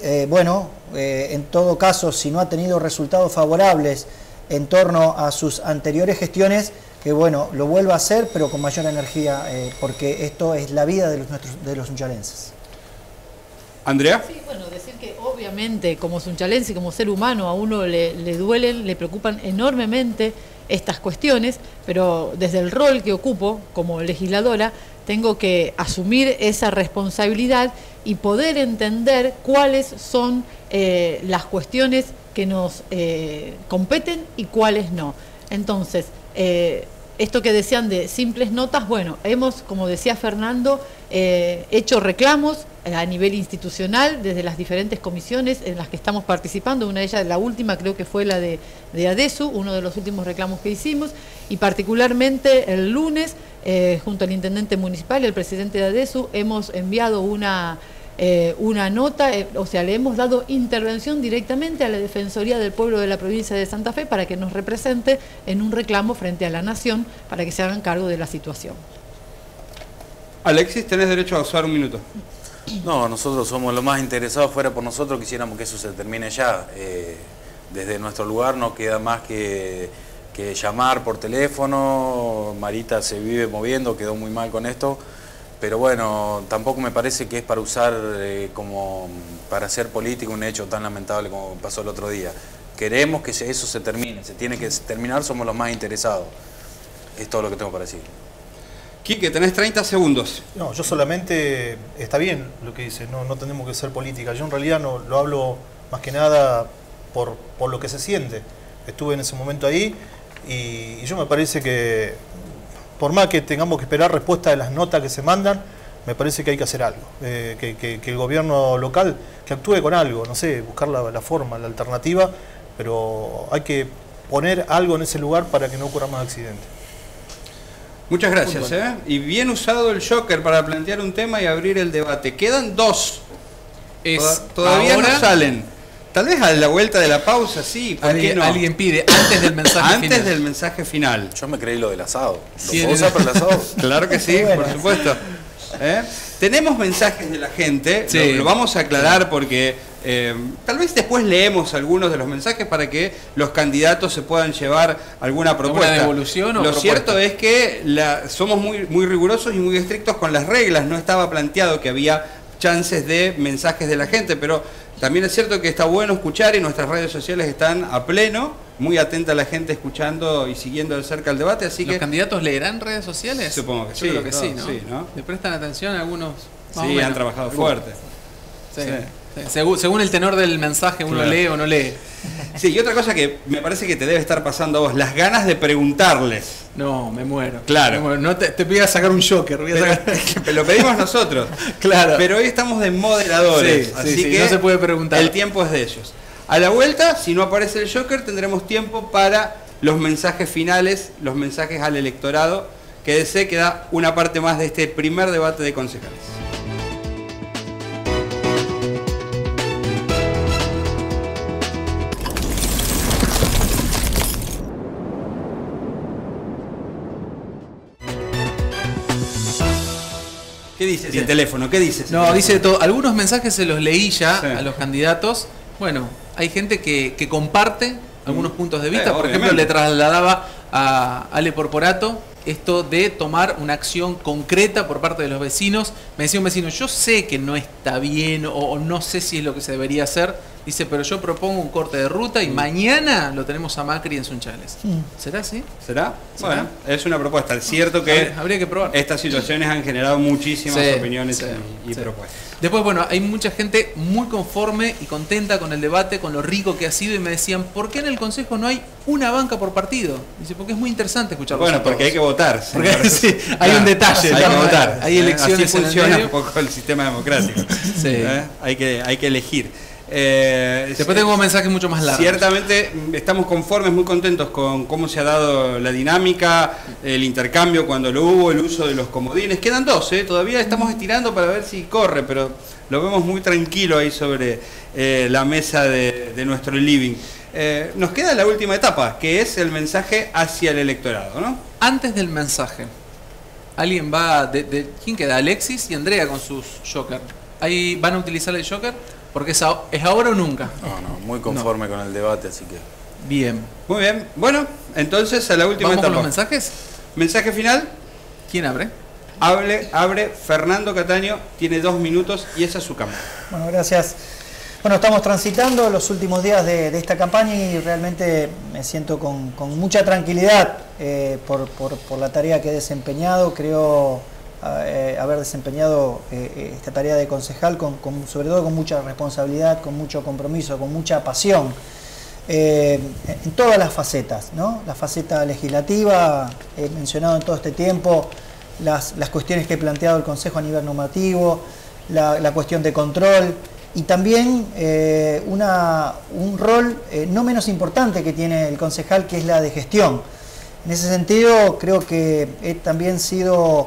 en todo caso, si no ha tenido resultados favorables en torno a sus anteriores gestiones, que lo vuelva a hacer, pero con mayor energía, porque esto es la vida de los sunchalenses. Andrea. Sí, decir que obviamente como sunchalense y como ser humano a uno le duelen, le preocupan enormemente estas cuestiones, pero desde el rol que ocupo como legisladora tengo que asumir esa responsabilidad y poder entender cuáles son las cuestiones que nos competen y cuáles no. Entonces, esto que decían de simples notas, hemos, como decía Fernando, hecho reclamos a nivel institucional desde las diferentes comisiones en las que estamos participando. Una de ellas, la última, creo que fue la de ADESU, uno de los últimos reclamos que hicimos, y particularmente el lunes, junto al intendente municipal y el presidente de ADESU, hemos enviado una una nota, o sea, le hemos dado intervención directamente a la Defensoría del Pueblo de la provincia de Santa Fe para que nos represente en un reclamo frente a la Nación para que se hagan cargo de la situación. Alexis, tenés derecho a usar un minuto. No, nosotros somos los más interesados, fuera por nosotros quisiéramos que eso se termine ya. Desde nuestro lugar no queda más que llamar por teléfono. Marita se vive moviendo, quedó muy mal con esto, pero bueno, tampoco me parece que es para usar como para hacer política un hecho tan lamentable como pasó el otro día. Queremos que eso se termine, se tiene que terminar, somos los más interesados. Es todo lo que tengo para decir. Quique, tenés 30 segundos. No, yo solamente, está bien lo que dice, no tenemos que hacer política. Yo en realidad no lo hablo más que nada por lo que se siente. Estuve en ese momento ahí y yo me parece que, por más que tengamos que esperar respuesta de las notas que se mandan, me parece que hay que hacer algo. Que el gobierno local que actúe con algo, no sé, buscar la forma, la alternativa, pero hay que poner algo en ese lugar para que no ocurra más accidentes. Muchas gracias, y bien usado el Joker para plantear un tema y abrir el debate. Quedan dos. Todavía no salen. Tal vez a la vuelta de la pausa, sí. ¿Por qué no? Alguien pide antes del mensaje final. Antes del mensaje final. Yo me creí lo del asado. Sí, ¿lo puedo usar para el asado? Claro que sí, por supuesto. Tenemos mensajes de la gente, sí. Lo vamos a aclarar porque tal vez después leemos algunos de los mensajes para que los candidatos se puedan llevar alguna propuesta. ¿Alguna devolución o propuesta? Cierto es que somos muy rigurosos y muy estrictos con las reglas. No estaba planteado que había chances de mensajes de la gente, pero también es cierto que está bueno escuchar y nuestras redes sociales están a pleno, muy atenta a la gente escuchando y siguiendo de cerca el debate. Así ¿Los candidatos leerán redes sociales? Supongo que sí. Yo creo que sí, ¿no? Sí, ¿no? ¿Le prestan atención a algunos? Sí, han trabajado fuerte. Sí. Sí. Según el tenor del mensaje uno lee o no lee. Sí, y otra cosa que me parece que te debe estar pasando a vos, las ganas de preguntarles. No, me muero. Claro. Me muero. No te voy a sacar un Joker. Lo pedimos nosotros. Claro. Pero hoy estamos de moderadores. Así que no se puede preguntar. El tiempo es de ellos. A la vuelta, si no aparece el Joker, tendremos tiempo para los mensajes finales, los mensajes al electorado. Quédese, queda una parte más de este primer debate de concejales. ¿Qué dices el teléfono? ¿Qué dices? No, dice todo. Algunos mensajes se los leí ya a los candidatos. Bueno, hay gente que comparte algunos puntos de vista. Por ejemplo, le trasladaba a Ale Porporato esto de tomar una acción concreta por parte de los vecinos. Me decía un vecino, yo sé que no está bien o no sé si es lo que se debería hacer. Dice, pero yo propongo un corte de ruta y mañana lo tenemos a Macri en Sunchales. ¿Será así? ¿Será? Bueno, es una propuesta. Es cierto que habría que probar. Estas situaciones han generado muchísimas opiniones y propuestas. Después, bueno, hay mucha gente muy conforme y contenta con el debate, con lo rico que ha sido, y me decían, ¿por qué en el Consejo no hay una banca por partido? Dice, porque es muy interesante escucharlos. Bueno, porque hay que votar. Porque sí, hay un detalle. Hay que votar. Hay elecciones. Así funciona un poco el sistema democrático. Hay que elegir. Después tengo mensajes mucho más largos. Ciertamente estamos conformes, muy contentos con cómo se ha dado la dinámica, el intercambio cuando lo hubo, el uso de los comodines. Quedan dos, todavía estamos estirando para ver si corre, pero lo vemos muy tranquilo ahí sobre la mesa de nuestro living. Nos queda la última etapa, que es el mensaje hacia el electorado, ¿no? Antes del mensaje, alguien va... ¿Quién queda? Alexis y Andrea con sus Joker. ¿Ahí van a utilizar el Joker? Porque es ahora o nunca. No, muy conforme con el debate, así que... Bien. Muy bien. Bueno, entonces a la última etapa. ¿Vamos con los mensajes? ¿Mensaje final? ¿Quién abre? Abre Fernando Cataño, tiene 2 minutos y esa es su cámara. Bueno, gracias. Bueno, estamos transitando los últimos días de esta campaña y realmente me siento con mucha tranquilidad por la tarea que he desempeñado. Creo haber desempeñado esta tarea de concejal sobre todo con mucha responsabilidad, con mucho compromiso, con mucha pasión, en todas las facetas, ¿no? La faceta legislativa, he mencionado en todo este tiempo las cuestiones que he planteado el Consejo a nivel normativo, la cuestión de control y también un rol no menos importante que tiene el concejal, que es la de gestión. En ese sentido creo que he también sido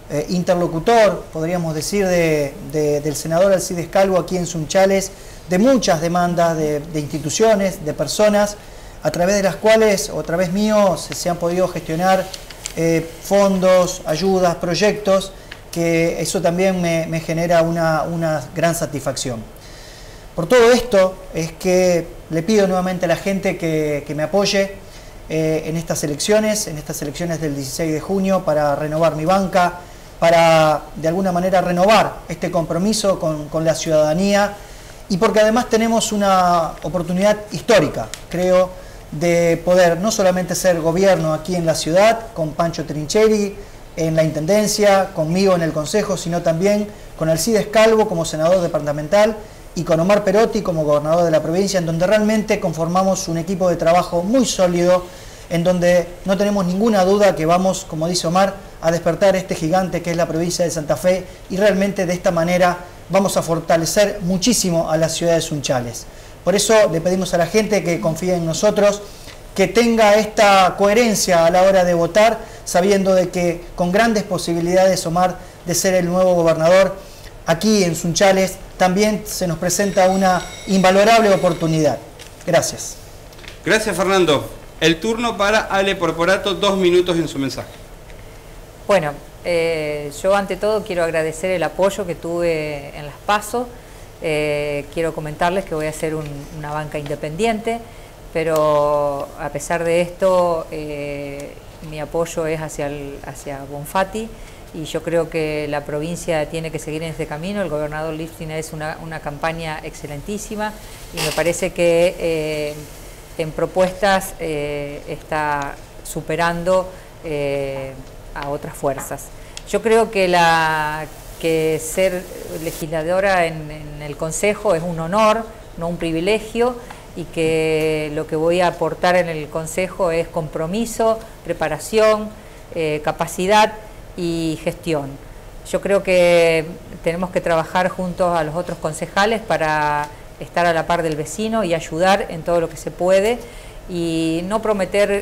interlocutor, podríamos decir, del senador Alcides Calvo aquí en Sunchales, de muchas demandas de instituciones, de personas, a través de las cuales, o a través mío, se han podido gestionar fondos, ayudas, proyectos, que eso también me genera una gran satisfacción. Por todo esto es que le pido nuevamente a la gente que me apoye en estas elecciones del 16 de junio, para renovar mi banca, para de alguna manera renovar este compromiso con la ciudadanía, y porque además tenemos una oportunidad histórica, creo, de poder no solamente ser gobierno aquí en la ciudad, con Pancho Trincheri en la Intendencia, conmigo en el Consejo, sino también con Alcides Calvo como senador departamental y con Omar Perotti como gobernador de la provincia, en donde realmente conformamos un equipo de trabajo muy sólido, en donde no tenemos ninguna duda que vamos, como dice Omar, a despertar este gigante que es la provincia de Santa Fe, y realmente de esta manera vamos a fortalecer muchísimo a la ciudad de Sunchales. Por eso le pedimos a la gente que confíe en nosotros, que tenga esta coherencia a la hora de votar, sabiendo de que con grandes posibilidades, Omar, de ser el nuevo gobernador aquí en Sunchales, también se nos presenta una invalorable oportunidad. Gracias. Gracias, Fernando. El turno para Ale Porporato, 2 minutos en su mensaje. Bueno, yo ante todo quiero agradecer el apoyo que tuve en las PASO. Quiero comentarles que voy a hacer una banca independiente, pero a pesar de esto mi apoyo es hacia Bonfatti, y yo creo que la provincia tiene que seguir en este camino. El gobernador Lifkin es una campaña excelentísima, y me parece que en propuestas está superando a otras fuerzas. Yo creo que ser legisladora en el Consejo es un honor, no un privilegio, y que lo que voy a aportar en el Consejo es compromiso, preparación, capacidad y gestión. Yo creo que tenemos que trabajar juntos a los otros concejales para estar a la par del vecino y ayudar en todo lo que se puede, y no prometer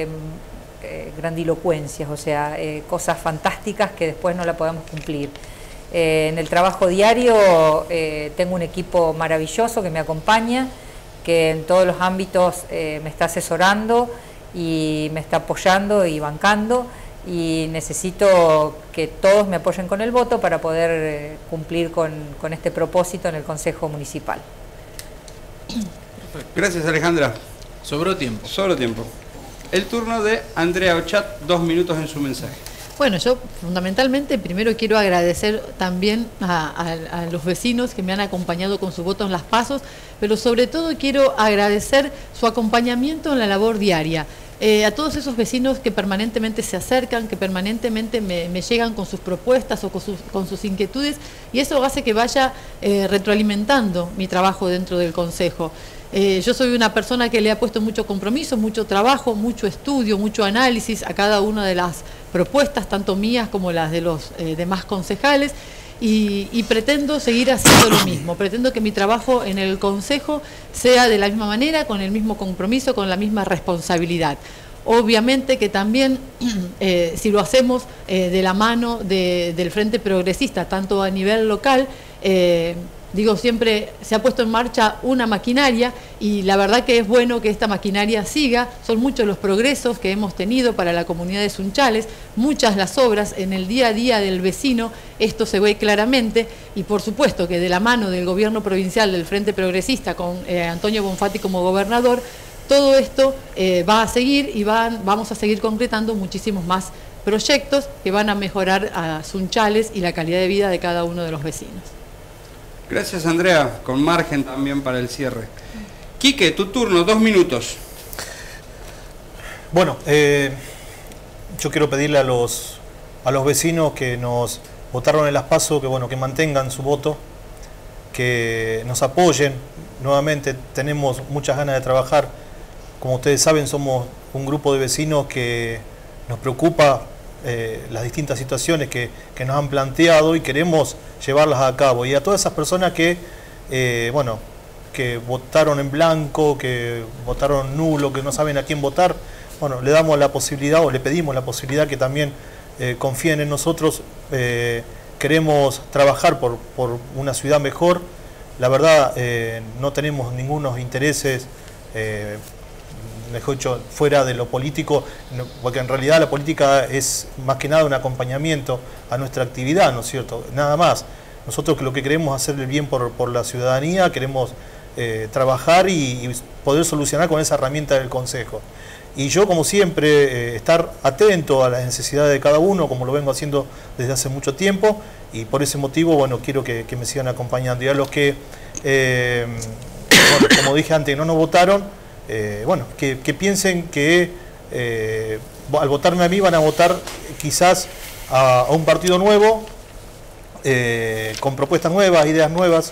grandilocuencias, o sea, cosas fantásticas que después no la podemos cumplir. En el trabajo diario tengo un equipo maravilloso que me acompaña, que en todos los ámbitos me está asesorando y me está apoyando y bancando, y necesito que todos me apoyen con el voto para poder cumplir con este propósito en el Consejo Municipal. Gracias, Alejandra. Sobró tiempo. Sobró tiempo. El turno de Andrea Ochat, 2 minutos en su mensaje. Bueno, yo fundamentalmente primero quiero agradecer también a los vecinos que me han acompañado con su voto en las PASOs, pero sobre todo quiero agradecer su acompañamiento en la labor diaria. A todos esos vecinos que permanentemente se acercan, que permanentemente me llegan con sus propuestas o con sus inquietudes, y eso hace que vaya retroalimentando mi trabajo dentro del Consejo. Yo soy una persona que le ha puesto mucho compromiso, mucho trabajo, mucho estudio, mucho análisis a cada una de las propuestas, tanto mías como las de los demás concejales, y pretendo seguir haciendo lo mismo. Pretendo que mi trabajo en el Consejo sea de la misma manera, con el mismo compromiso, con la misma responsabilidad. Obviamente que también, si lo hacemos de la mano del Frente Progresista, tanto a nivel local, digo, siempre se ha puesto en marcha una maquinaria, y la verdad que es bueno que esta maquinaria siga. Son muchos los progresos que hemos tenido para la comunidad de Sunchales, muchas las obras en el día a día del vecino, esto se ve claramente, y por supuesto que de la mano del gobierno provincial del Frente Progresista con Antonio Bonfatti como gobernador, todo esto va a seguir, y vamos a seguir concretando muchísimos más proyectos que van a mejorar a Sunchales y la calidad de vida de cada uno de los vecinos. Gracias, Andrea, con margen también para el cierre. Quique, tu turno, 2 minutos. Bueno, yo quiero pedirle a los vecinos que nos votaron en las PASO, que bueno, que mantengan su voto, que nos apoyen. Nuevamente tenemos muchas ganas de trabajar. Como ustedes saben, somos un grupo de vecinos que nos preocupa las distintas situaciones que nos han planteado, y queremos llevarlas a cabo. Y a todas esas personas que bueno, que votaron en blanco, que votaron nulo, que no saben a quién votar, bueno, le damos la posibilidad, o le pedimos la posibilidad que también confíen en nosotros. Queremos trabajar por una ciudad mejor. La verdad, no tenemos ningunos intereses, mejor dicho, fuera de lo político, porque en realidad la política es más que nada un acompañamiento a nuestra actividad, ¿no es cierto? Nada más. Nosotros lo que queremos es hacer el bien por la ciudadanía, queremos trabajar y poder solucionar con esa herramienta del Consejo. Y yo, como siempre, estar atento a las necesidades de cada uno, como lo vengo haciendo desde hace mucho tiempo, y por ese motivo, bueno, quiero que me sigan acompañando. Y a los que, bueno, como dije antes, no nos votaron, bueno, que piensen que al votarme a mí van a votar quizás a un partido nuevo, con propuestas nuevas, ideas nuevas.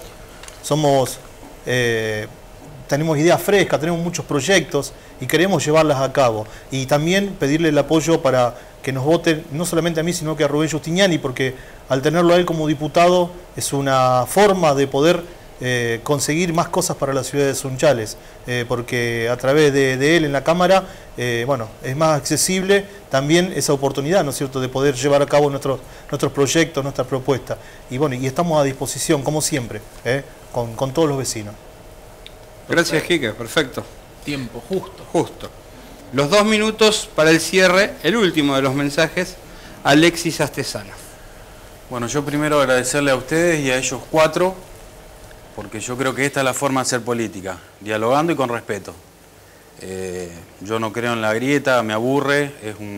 Tenemos ideas frescas, tenemos muchos proyectos y queremos llevarlas a cabo. Y también pedirle el apoyo para que nos voten, no solamente a mí, sino que a Rubén Giustiniani, porque al tenerlo a él como diputado es una forma de poder conseguir más cosas para la ciudad de Sunchales, porque a través de él en la Cámara, bueno, es más accesible también esa oportunidad, ¿no es cierto?, de poder llevar a cabo nuestros proyectos, nuestras propuestas. Y bueno, y estamos a disposición, como siempre, con todos los vecinos. Gracias, Quique, perfecto. Tiempo, justo. Justo. Los 2 minutos para el cierre, el último de los mensajes, Alexis Astesana. Bueno, yo primero agradecerle a ustedes y a ellos 4, porque yo creo que esta es la forma de hacer política, dialogando y con respeto. Yo no creo en la grieta, me aburre,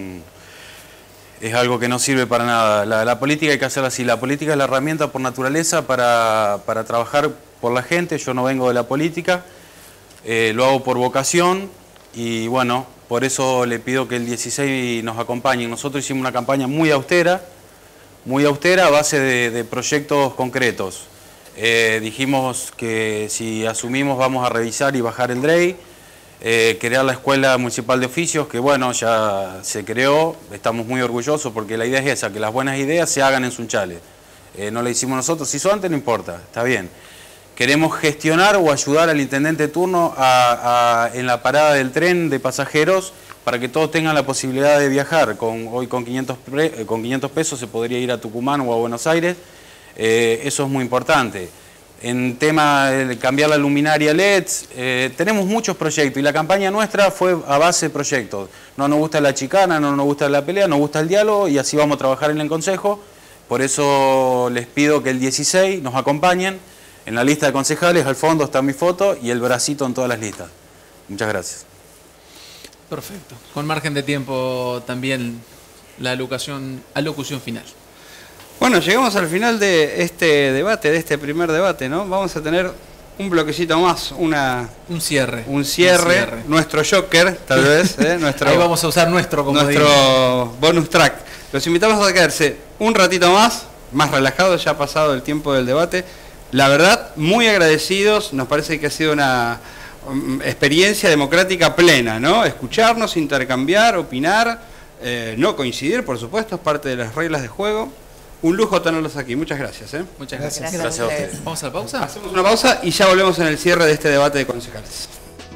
es algo que no sirve para nada. La política hay que hacerla así, la política es la herramienta por naturaleza para trabajar por la gente. Yo no vengo de la política, lo hago por vocación y bueno, por eso le pido que el 16 nos acompañen. Nosotros hicimos una campaña muy austera a base de proyectos concretos. Dijimos que si asumimos vamos a revisar y bajar el DREI, crear la Escuela Municipal de Oficios, que bueno, ya se creó, estamos muy orgullosos porque la idea es esa, que las buenas ideas se hagan en Sunchales. No la hicimos nosotros, si hizo antes no importa, está bien. Queremos gestionar o ayudar al intendente de turno en la parada del tren de pasajeros para que todos tengan la posibilidad de viajar. Hoy con 500 pesos se podría ir a Tucumán o a Buenos Aires. Eso es muy importante. En tema de cambiar la luminaria LEDs, tenemos muchos proyectos y la campaña nuestra fue a base de proyectos. No nos gusta la chicana, no nos gusta la pelea, nos gusta el diálogo y así vamos a trabajar en el Consejo. Por eso les pido que el 16 nos acompañen. En la lista de concejales, al fondo está mi foto y el bracito en todas las listas. Muchas gracias. Perfecto. Con margen de tiempo también la alocución final. Bueno, llegamos al final de este debate, de este primer debate, ¿no? Vamos a tener un bloquecito más, un cierre. Nuestro Joker, tal vez. Ahí vamos a usar nuestro bonus track. Los invitamos a quedarse un ratito más relajados, ya ha pasado el tiempo del debate. La verdad, muy agradecidos, nos parece que ha sido una experiencia democrática plena, ¿no? Escucharnos, intercambiar, opinar, no coincidir, por supuesto, es parte de las reglas de juego. Un lujo tenerlos aquí, muchas gracias. Muchas gracias. Gracias a ustedes. ¿Vamos a la pausa? Hacemos una pausa y ya volvemos en el cierre de este debate de concejales.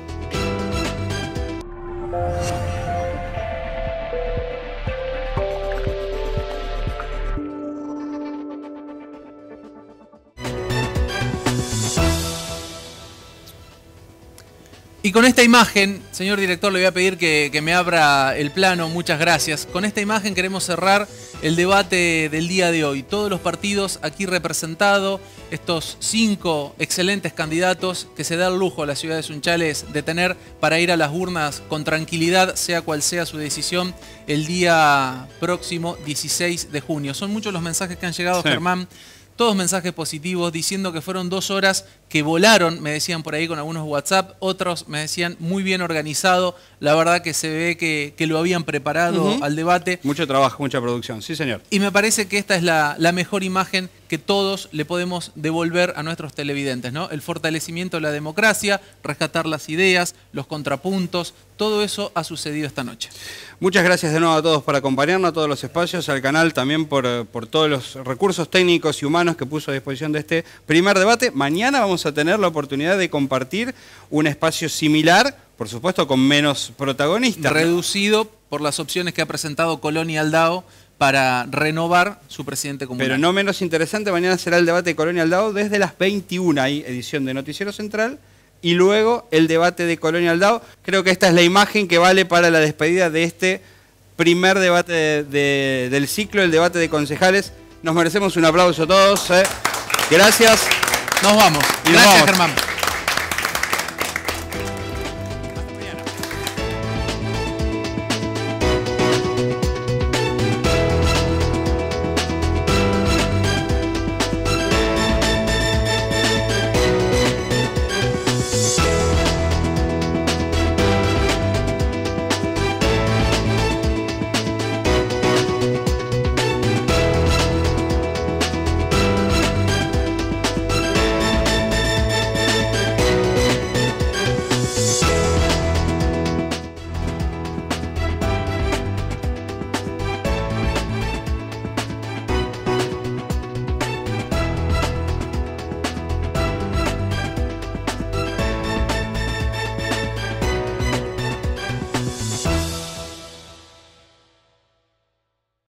Y con esta imagen, señor director, le voy a pedir que me abra el plano, muchas gracias. Con esta imagen queremos cerrar el debate del día de hoy. Todos los partidos aquí representados, estos 5 excelentes candidatos que se da el lujo a la ciudad de Sunchales de tener para ir a las urnas con tranquilidad, sea cual sea su decisión, el día próximo 16 de junio. Son muchos los mensajes que han llegado, sí. Germán. Todos mensajes positivos, diciendo que fueron 2 horas que volaron, me decían por ahí con algunos WhatsApp, otros me decían muy bien organizado, la verdad que se ve que lo habían preparado al debate. Mucho trabajo, mucha producción, sí señor. Y me parece que esta es la mejor imagen que todos le podemos devolver a nuestros televidentes, ¿no? El fortalecimiento de la democracia, rescatar las ideas, los contrapuntos, todo eso ha sucedido esta noche. Muchas gracias de nuevo a todos por acompañarnos, a todos los espacios, al canal también por todos los recursos técnicos y humanos que puso a disposición de este primer debate. Mañana vamos a tener la oportunidad de compartir un espacio similar, por supuesto con menos protagonistas. Reducido por las opciones que ha presentado Colón y Aldao para renovar su presidente comunal. Pero no menos interesante, mañana será el debate de Colonia Aldao desde las 21, hay edición de Noticiero Central, y luego el debate de Colonia Aldao. Creo que esta es la imagen que vale para la despedida de este primer debate del ciclo, el debate de concejales. Nos merecemos un aplauso todos. Gracias. Nos vamos. Y Gracias, nos vamos. Germán.